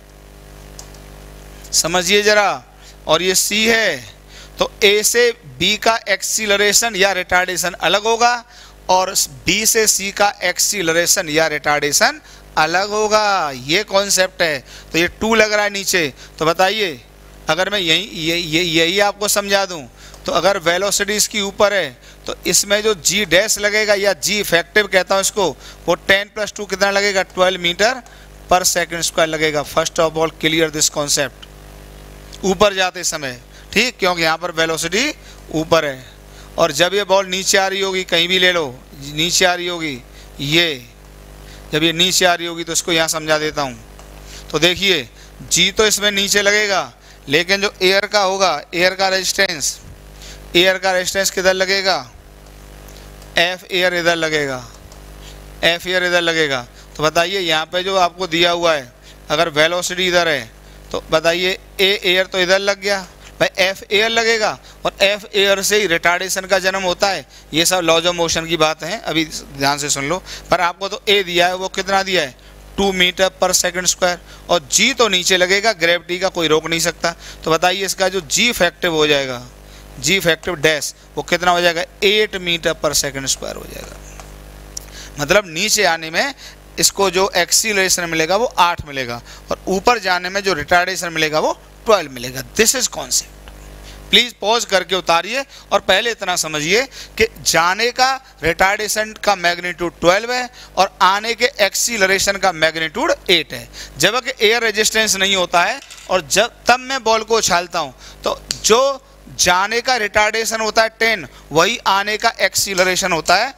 समझिए जरा, और ये सी है, तो ए से बी का एक्सीलरेशन या रिटार्डेशन अलग होगा, और बी से सी का एक्सीलरेशन या रिटार्डेशन अलग होगा। ये कॉन्सेप्ट है। तो ये टू लग रहा है नीचे, तो बताइए अगर मैं यही ये, ये, यही आपको समझा दूं, तो अगर वेलोसिटी इसकी ऊपर है तो इसमें जो जी डैश लगेगा, या जी इफेक्टिव कहता हूँ इसको, वो टेन प्लस टू कितना लगेगा, ट्वेल्व मीटर पर सेकंड स्क्वायर लगेगा। First of all clear this concept ऊपर जाते समय, ठीक, क्योंकि यहाँ पर वेलोसिटी ऊपर है। और जब ये बॉल नीचे आ रही होगी, कहीं भी ले लो, नीचे आ रही होगी, ये जब ये नीचे आ रही होगी तो इसको यहाँ समझा देता हूँ। तो देखिए जी तो इसमें नीचे लगेगा, लेकिन जो एयर का होगा, एयर का रेजिस्टेंस, एयर का रेजिस्टेंस किधर लगेगा, एफ एयर इधर लगेगा। एफ एयर इधर लगेगा, तो बताइए यहाँ पे जो आपको दिया हुआ है अगर वेलोसिटी इधर है तो बताइए ए एयर तो इधर लग गया भाई, एफ एयर लगेगा और एफ एयर से ही रिटार्डेशन का जन्म होता है। ये सब लॉज ऑफ मोशन की बात है, अभी ध्यान से सुन लो। पर आपको तो ए दिया है, वो कितना दिया है, टू मीटर पर सेकंड स्क्वायर, और जी तो नीचे लगेगा, ग्रेविटी का कोई रोक नहीं सकता। तो बताइए इसका जो जी इफेक्टिव हो जाएगा, जी इफेक्टिव डैश, वो कितना हो जाएगा, एट मीटर पर सेकंड स्क्वायर हो जाएगा। मतलब नीचे आने में इसको जो एक्सीलरेशन मिलेगा वो आठ मिलेगा, और ऊपर जाने में जो रिटार्डेशन मिलेगा वो ट्वेल्व मिलेगा। This is concept. Please pause करके उतारिए और पहले इतना समझिए कि जाने का रिटार्डेशन का मैग्नीट्यूड ट्वेल्व है और आने के एक्सीलरेशन का मैग्नीट्यूड एट है। जबकि एयर रेजिस्टेंस नहीं होता है और जब तब मैं बॉल को उछालता हूं तो जो जाने का रिटार्डेशन होता है टेन, वही आने का एक्सीलरेशन होता है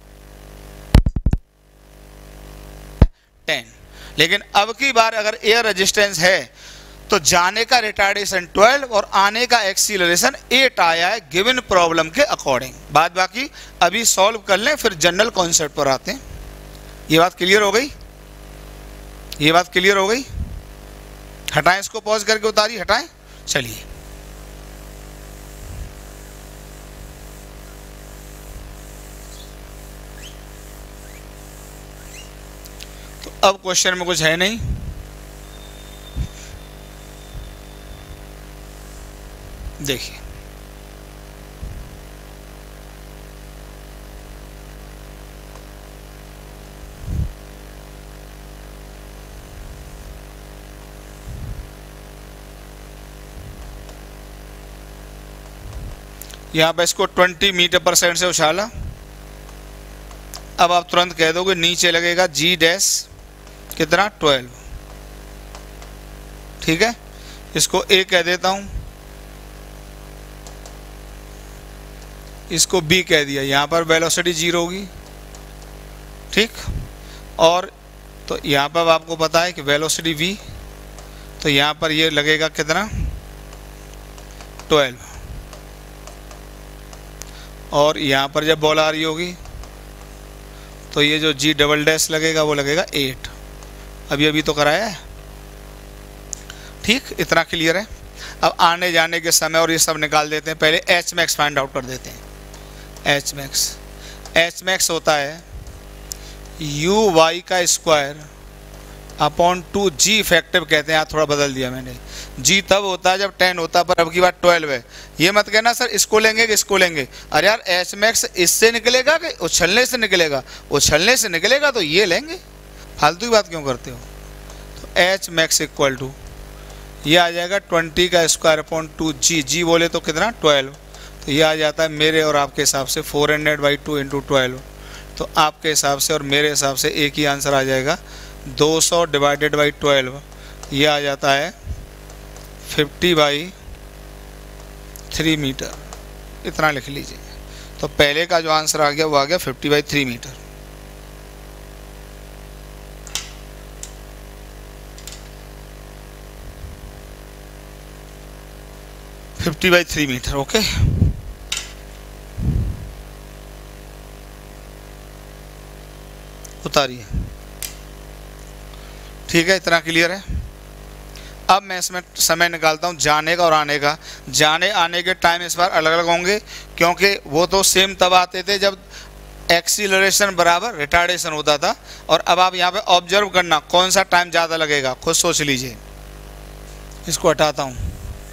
टेन। लेकिन अब की बार अगर एयर रेजिस्टेंस है तो जाने का रिटार्डेशन ट्वेल्व और आने का एक्सीलरेशन एट आया है गिवन प्रॉब्लम के अकॉर्डिंग। बात बाकी अभी सॉल्व कर लें, फिर जनरल कॉन्सेप्ट पर आते हैं। ये बात क्लियर हो गई? ये बात क्लियर हो गई? हटाएं इसको, पॉज करके उतारिए, हटाएं। चलिए तो अब क्वेश्चन में कुछ है नहीं। देखिए यहां पर इसको ट्वेंटी मीटर पर सेकंड से उछाला। अब आप तुरंत कह दोगे नीचे लगेगा जी डैश कितना, ट्वेल्व। ठीक है, इसको ए कह देता हूं, इसको बी कह दिया। यहाँ पर वेलोसिटी जीरो होगी, ठीक। और तो यहाँ पर आपको पता है कि वेलोसिटी वी, तो यहाँ पर ये लगेगा कितना, ट्वेल्व। और यहाँ पर जब बॉल आ रही होगी तो ये जो जी डबल डैश लगेगा वो लगेगा एट। अभी अभी तो कराया है, ठीक। इतना क्लियर है। अब आने जाने के समय और ये सब निकाल देते हैं। पहले एच मैक्स फाइंड आउट कर देते हैं। एच मैक्स एच मैक्स होता है यू वाई का square upon two, g effective कहते हैं, यहाँ थोड़ा बदल दिया मैंने। जी तब होता है जब टेन होता है, पर अब की बात ट्वेल्व है। ये मत कहना सर इसको लेंगे कि इसको लेंगे। अरे यार एच मैक्स इससे निकलेगा कि उछलने से निकलेगा? उछलने से निकलेगा तो ये लेंगे, फालतू की बात क्यों करते हो। तो एच मैक्स इक्वल टू ये आ जाएगा ट्वेंटी का square upon two g, g बोले तो कितना, ट्वेल्व। तो ये आ जाता है मेरे और आपके हिसाब से four hundred by two into twelve. तो आपके हिसाब से और मेरे हिसाब से एक ही आंसर आ जाएगा, दो सौ डिवाइडेड बाई ट्वेल्व। ये आ जाता है फिफ्टी बाई थ्री मीटर। इतना लिख लीजिए। तो पहले का जो आंसर आ गया वो आ गया fifty by three metre. Fifty by three metre, okay. उतारिए, ठीक है। इतना क्लियर है। अब मैं इसमें समय निकालता हूँ जाने का और आने का। जाने आने के टाइम इस बार अलग अलग होंगे, क्योंकि वो तो सेम तब आते थे जब एक्सीलरेशन बराबर रिटार्डेशन होता था। और अब आप यहाँ पे ऑब्जर्व करना कौन सा टाइम ज़्यादा लगेगा, खुद सोच लीजिए। इसको हटाता हूँ।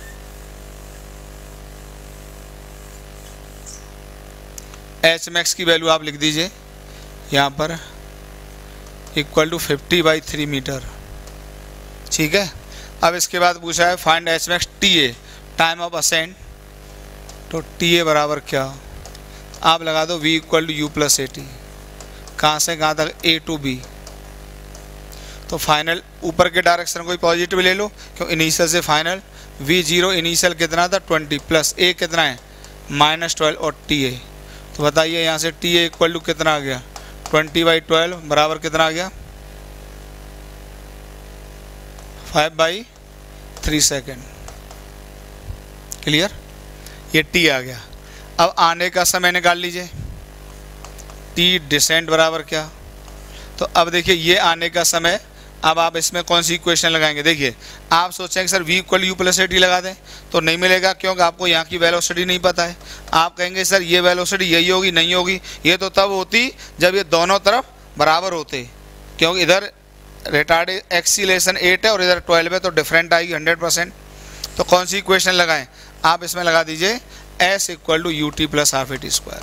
एच मैक्स की वैल्यू आप लिख दीजिए यहाँ पर, equal to fifty by three metre, ठीक है। अब इसके बाद पूछा है find H max T A, time of ascent. तो टी ए बराबर क्या, आप लगा दो we equal to you plus A T. कहाँ से कहाँ तक, ए टू बी। तो फाइनल ऊपर के डायरेक्शन को ही पॉजिटिव ले लो, क्यों इनिशियल से फाइनल। वी जीरो इनिशियल कितना था, ट्वेंटी, प्लस ए कितना है, माइनस ट्वेल्व, और टी ए। तो बताइए यहाँ से टी ए इक्वल टू कितना आ गया, ट्वेंटी बाई ट्वेल्व बराबर कितना आ गया, five by three second. Clear, ये टी आ गया। अब आने का समय निकाल लीजिए। टी डिसेंट बराबर क्या, तो अब देखिए ये आने का समय, अब आप इसमें कौन सी इक्वेशन लगाएंगे? देखिए आप सोचेंगे sir v equal you plus A T लगा दें, तो नहीं मिलेगा क्योंकि आपको यहाँ की वेलोसिटी नहीं पता है। आप कहेंगे सर ये वेलोसिटी यही होगी, नहीं होगी, ये तो तब होती जब ये दोनों तरफ बराबर होते, क्योंकि इधर रिटार्ड एक्सीलेशन एट है और इधर ट्वेल्व है, तो डिफरेंट आएगी हंड्रेड परसेंट। तो कौन सी इक्वेशन लगाएं? आप इसमें लगा दीजिए S equal to U T plus half A T square,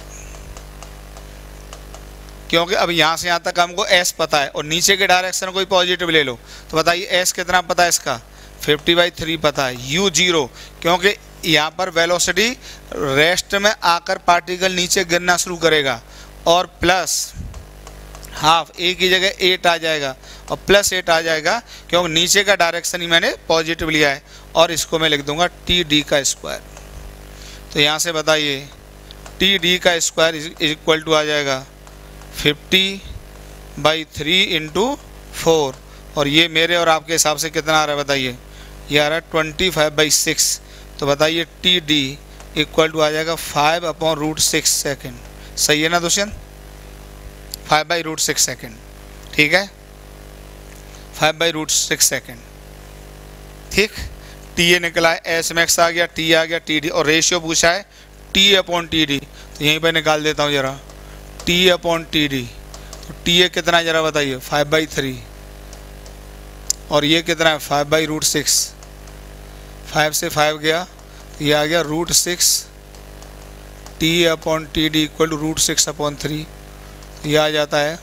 क्योंकि अब यहाँ से यहाँ तक हमको s पता है और नीचे के डायरेक्शन कोई पॉजिटिव ले लो, तो बताइए s कितना पता है इसका? फिफ्टी बाई थ्री पता है। u जीरो, क्योंकि यहाँ पर वेलोसिटी रेस्ट में आकर पार्टिकल नीचे गिरना शुरू करेगा, और प्लस हाफ ए की जगह एट आ जाएगा और प्लस एट आ जाएगा, क्योंकि नीचे का डायरेक्शन ही मैंने पॉजिटिव लिया है, और इसको मैं लिख दूंगा टी डी का स्क्वायर। तो यहाँ से बताइए टी डी का स्क्वायर इक्वल टू आ जाएगा fifty by three into four, और ये मेरे और आपके हिसाब से कितना आ रहा है बताइए? ये आ रहा है ट्वेंटी फाइव बाई सिक्स। तो बताइए टी डी इक्वल टू आ जाएगा five upon root six second. सही है ना Dushyant? Five by root six second, ठीक है, five by root six second, ठीक। टी ए निकला है, एस मैक्स आ गया, टी आ गया, टी डी, और रेशियो पूछा है टी अपॉन टी डी, तो यहीं पे निकाल देता हूँ जरा, टी अपॉन टी डी। तो टी ए कितना है जरा बताइए? फाइव बाई थ्री, और ये कितना है? Five by root six. Five से फाइव गया तो ये आ गया root six, T upon T D equal to root six upon three, ये आ जाता है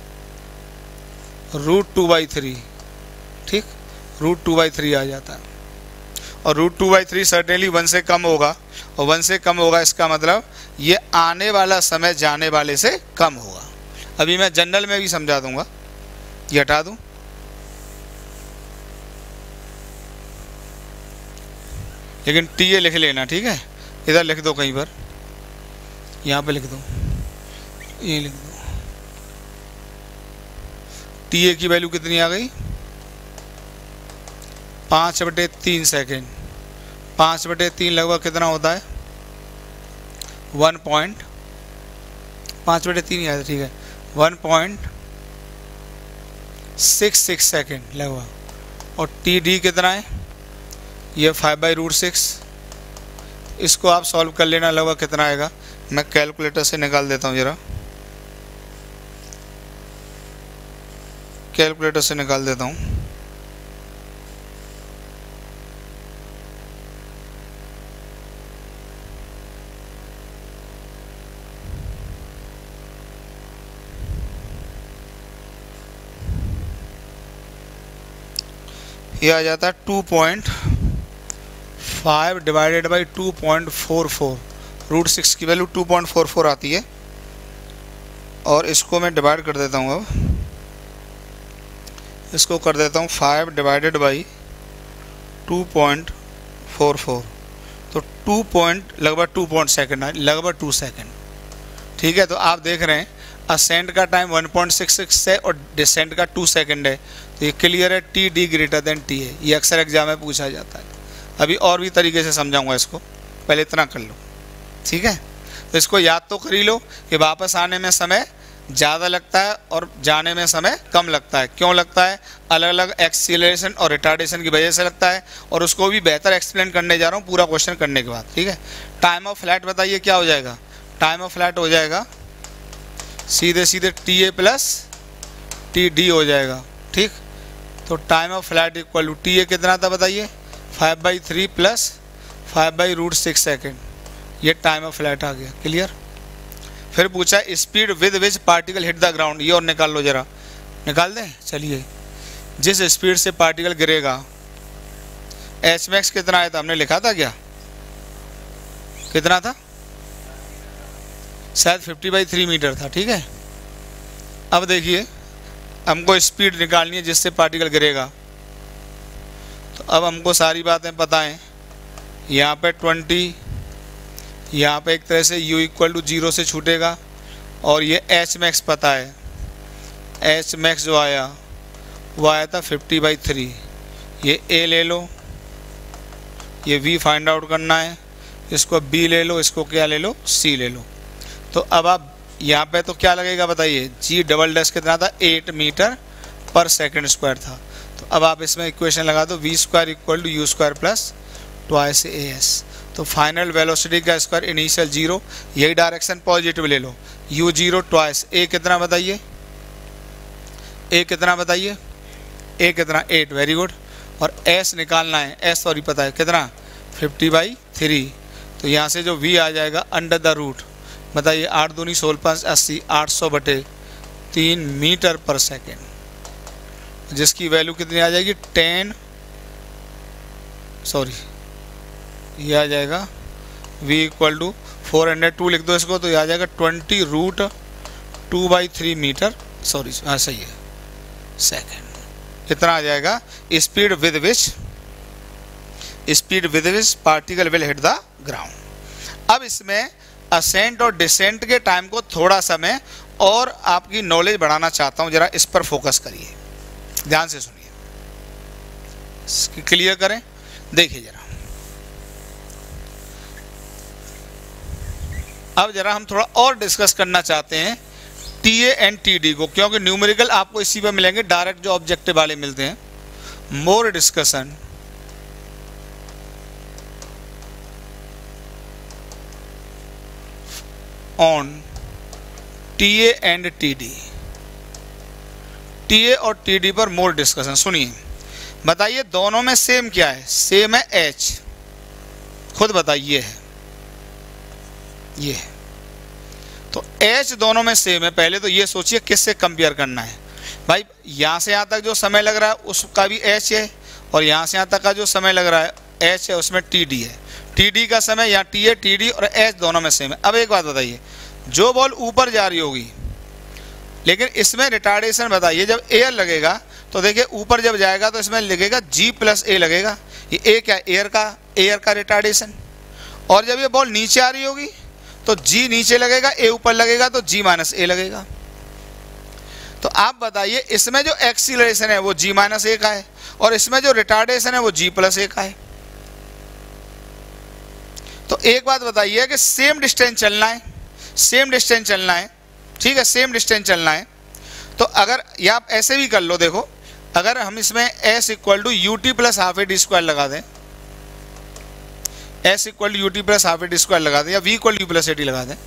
रूट टू बाई थ्री, ठीक, रूट टू बाई थ्री आ जाता है। और root two by three certainly one से कम होगा, और वन से कम होगा इसका मतलब ये आने वाला समय जाने वाले से कम होगा। अभी मैं जनरल में भी समझा दूंगा, ये हटा दूं, लेकिन टी ए लिख लेना, ठीक है, इधर लिख दो कहीं पर, यहाँ पे लिख दो, ये लिख दो। टी ए की वैल्यू कितनी आ गई? पाँच बटे तीन सेकेंड। पाँच बटे तीन लगभग कितना होता है? वन पॉइंट पाँच बटे तीन याद, ठीक है, one point six six second लगभग। और टी डी कितना है? ये फाइव बाई रूट सिक्स। इसको आप सॉल्व कर लेना, लगभग कितना आएगा? मैं कैलकुलेटर से निकाल देता हूँ जरा, कैलकुलेटर से निकाल देता हूँ। ये आ जाता है two point five divided by two point four four. Root six की value two point four four आती है, और इसको मैं डिवाइड कर देता हूँ। अब इसको कर देता हूँ five divided by two point four four, तो टू पॉइंट लगभग टू पॉइंट सेकेंड, लगभग टू सेकेंड, ठीक है। तो आप देख रहे हैं असेंड का time one point six six है और डिसेंड का टू सेकेंड है, तो ये क्लियर है T D greater than T है। ये अक्सर एग्जाम में पूछा जाता है। अभी और भी तरीके से समझाऊंगा इसको, पहले इतना कर लो, ठीक है। तो इसको याद तो कर ही लो कि वापस आने में समय ज़्यादा लगता है और जाने में समय कम लगता है। क्यों लगता है? अलग अलग एक्सीलरेशन और रिटार्डेशन की वजह से लगता है, और उसको भी बेहतर एक्सप्लेन करने जा रहा हूँ पूरा क्वेश्चन करने के बाद, ठीक है। टाइम ऑफ फ्लैट बताइए क्या हो जाएगा? टाइम ऑफ फ्लैट हो जाएगा सीधे सीधे T A plus T D हो जाएगा, ठीक। तो time of flat equal to T A कितना था बताइए? Five by three plus five by root six second, ये टाइम ऑफ फ्लैट आ गया, क्लियर। फिर पूछा speed with which particle hit the ground, ये और निकाल लो जरा, निकाल दें, चलिए। जिस स्पीड से पार्टिकल गिरेगा, एच मैक्स कितना आया था? हमने लिखा था क्या? कितना था? शायद फिफ्टी बाई थ्री मीटर था, ठीक है। अब देखिए हमको स्पीड निकालनी है जिससे पार्टिकल गिरेगा, तो अब हमको सारी बातें पता हैं। यहाँ पे ट्वेंटी, यहाँ पे एक तरह से u इक्वल टू जीरो से छूटेगा, और ये एच मैक्स पता है। एच मैक्स जो आया वो आया था फिफ्टी बाई थ्री। ये a ले लो, ये v फाइंड आउट करना है, इसको b ले लो, इसको क्या ले लो? c ले लो। तो अब आप यहाँ पे तो क्या लगेगा बताइए, जी डबल डैश कितना था, एट मीटर पर सेकंड स्क्वायर था। तो अब आप इसमें इक्वेशन लगा दो, we square equal to you square plus twice A S. तो फाइनल वेलोसिटी का स्क्वायर इनिशियल जीरो, यही डायरेक्शन पॉजिटिव ले लो, यू जीरो ट्वाइस ए कितना बताइए, ए कितना बताइए, ए कितना एट, वेरी गुड। और एस निकालना है, एस सॉरी पता है कितना, फिफ्टी बाई थ्री। तो यहाँ से जो वी आ जाएगा अंडर द रूट, बताइए आठ दूनी सोलह पाँच अस्सी, आठ सौ बटे तीन मीटर पर सेकेंड, जिसकी वैल्यू कितनी आ जाएगी, टेन सॉरी ये आ जाएगा v equal to four hundred two लिख दो इसको, तो ये आ जाएगा twenty root two by three metre, sorry हाँ सही है, सेकेंड। कितना आ जाएगा, speed with which speed with which particle will hit the ground. अब इसमें असेंट और डिसेंट के टाइम को थोड़ा सा मैं और आपकी नॉलेज बढ़ाना चाहता हूं, जरा इस पर फोकस करिए, ध्यान से सुनिए, क्लियर करें। देखिए जरा, अब जरा हम थोड़ा और डिस्कस करना चाहते हैं T A and T D को, क्योंकि न्यूमेरिकल आपको इसी पे मिलेंगे, डायरेक्ट जो ऑब्जेक्टिव वाले मिलते हैं। More discussion on T A and T D, T A और टी डी पर मोर डिस्कशन। सुनिए, बताइए दोनों में सेम क्या है, सेम है एच, खुद बताइए है ये है। तो एच दोनों में सेम है, पहले तो ये सोचिए किससे कंपेयर करना है भाई, यहाँ से यहाँ तक जो समय लग रहा है उसका भी एच है, और यहाँ से यहाँ तक का जो समय लग रहा है एच है, उसमें टी डी है, टी डी का समय यहाँ टी है, टी डी और एच दोनों में सेम है। अब एक बात बताइए, जो बॉल ऊपर जा रही होगी, लेकिन इसमें रिटार्डेशन बताइए, जब एयर लगेगा तो देखिए ऊपर जब जाएगा तो इसमें लगेगा जी प्लस ए लगेगा, ये ए क्या, एयर का एयर का रिटार्डेशन। और जब ये बॉल नीचे आ रही होगी तो जी नीचे लगेगा, ए ऊपर लगेगा, तो जी माइनस ए लगेगा। तो आप बताइए इसमें जो एक्सीलरेशन है वो जी माइनस ए का है, और इसमें जो रिटार्डेशन है वो जी प्लस ए का है। तो एक बात बताइए कि सेम डिस्टेंस चलना है, सेम डिस्टेंस चलना है, ठीक है, सेम डिस्टेंस चलना है। तो अगर ये आप ऐसे भी कर लो, देखो अगर हम इसमें S equal to U T plus half A D square लगा दें, S equal to U T plus half A D square लगा दें, या we equal to you plus A D लगा दें,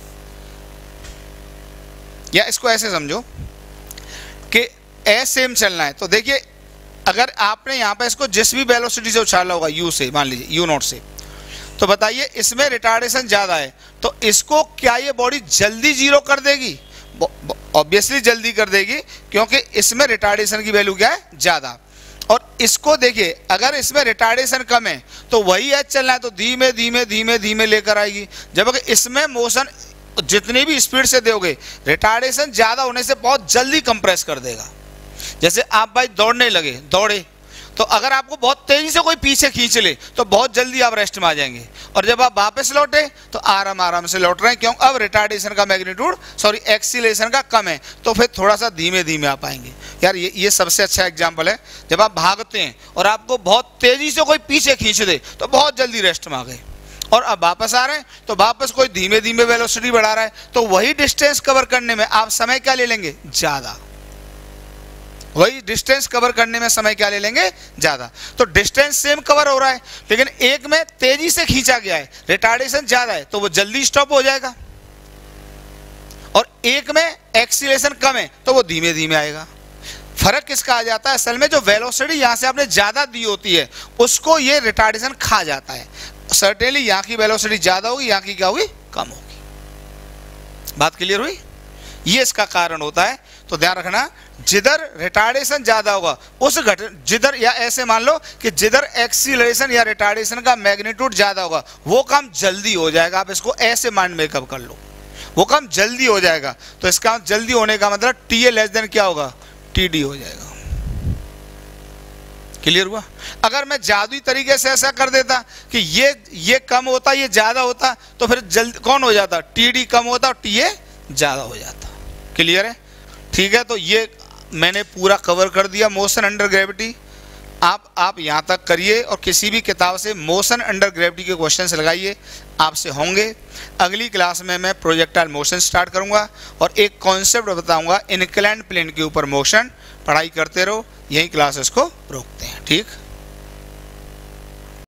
या इसको ऐसे समझो कि एस सेम चलना है। तो देखिए अगर आपने यहाँ पे इसको जिस भी वेलोसिटी से उछाला होगा, यू से मान लीजिए, यू नॉट से, तो बताइए इसमें रिटार्डेशन ज़्यादा है, तो इसको क्या ये बॉडी जल्दी जीरो कर देगी? ऑब्वियसली जल्दी कर देगी, क्योंकि इसमें रिटार्डेशन की वैल्यू क्या है, ज़्यादा। और इसको देखिए अगर इसमें रिटार्डेशन कम है तो वही एच चलना है, तो धीमे धीमे धीमे धीमे लेकर आएगी। जब अगर इसमें मोशन जितनी भी स्पीड से दोगे, रिटार्डेशन ज़्यादा होने से बहुत जल्दी कंप्रेस कर देगा। जैसे आप भाई दौड़ने लगे, दौड़े, तो अगर आपको बहुत तेजी से कोई पीछे खींच ले तो बहुत जल्दी आप रेस्ट में आ जाएंगे, और जब आप वापस लौटे तो आराम आराम से लौट रहे हैं, क्यों, अब रिटार्डेशन का मैग्नीट्यूड सॉरी एक्सीलरेशन का कम है, तो फिर थोड़ा सा धीमे धीमे आ पाएंगे। यार ये ये सबसे अच्छा एग्जाम्पल है, जब आप भागते हैं और आपको बहुत तेजी से कोई पीछे खींच दे तो बहुत जल्दी रेस्ट में आ गए, और अब वापस आ रहे हैं तो वापस कोई धीमे धीमे वेलोसिटी बढ़ा रहा है, तो वही डिस्टेंस कवर करने में आप समय क्या ले लेंगे, ज़्यादा। वही डिस्टेंस कवर करने में समय क्या ले लेंगे, ज़्यादा। तो डिस्टेंस सेम कवर हो रहा है, लेकिन एक में तेजी से खींचा गया है, रिटार्डेशन ज़्यादा है, तो वो जल्दी स्टॉप हो जाएगा, और एक में एक्सीलरेशन कम है तो वो धीमे धीमे आएगा। फर्क किसका आ जाता है, असल में जो वेलोसिटी यहाँ से आपने ज़्यादा दी होती है उसको ये रिटार्डेशन खा जाता है। सर्टेनली यहाँ की वेलोसिटी ज़्यादा होगी, यहाँ की क्या होगी, कम होगी। बात क्लियर हुई? ये इसका कारण होता है। तो ध्यान रखना, जिधर रिटार्डेशन ज़्यादा होगा उस घट जिधर, या ऐसे मान लो कि जिधर एक्सीलरेशन या रिटार्डेशन का मैग्नीट्यूड ज़्यादा होगा वो काम जल्दी हो जाएगा। आप इसको ऐसे माइंड मेकअप कर लो, वो काम जल्दी हो जाएगा। तो इसका जल्दी होने का मतलब टी ए लेस देन क्या होगा, टी डी हो जाएगा। क्लियर हुआ? अगर मैं जादुई तरीके से ऐसा कर देता कि ये ये कम होता, ये ज़्यादा होता, तो फिर जल्दी कौन हो जाता, टी डी कम होता और टी ए ज़्यादा हो जाता। क्लियर है? ठीक है, तो ये मैंने पूरा कवर कर दिया मोशन अंडर ग्रेविटी। आप आप यहाँ तक करिए और किसी भी किताब से मोशन अंडर ग्रेविटी के क्वेश्चंस लगाइए, आपसे होंगे। अगली क्लास में मैं प्रोजेक्टाइल मोशन स्टार्ट करूँगा और एक कॉन्सेप्ट बताऊँगा, इनक्लाइंड प्लेन के ऊपर मोशन। पढ़ाई करते रहो, यही क्लासेस को रोकते हैं। ठीक।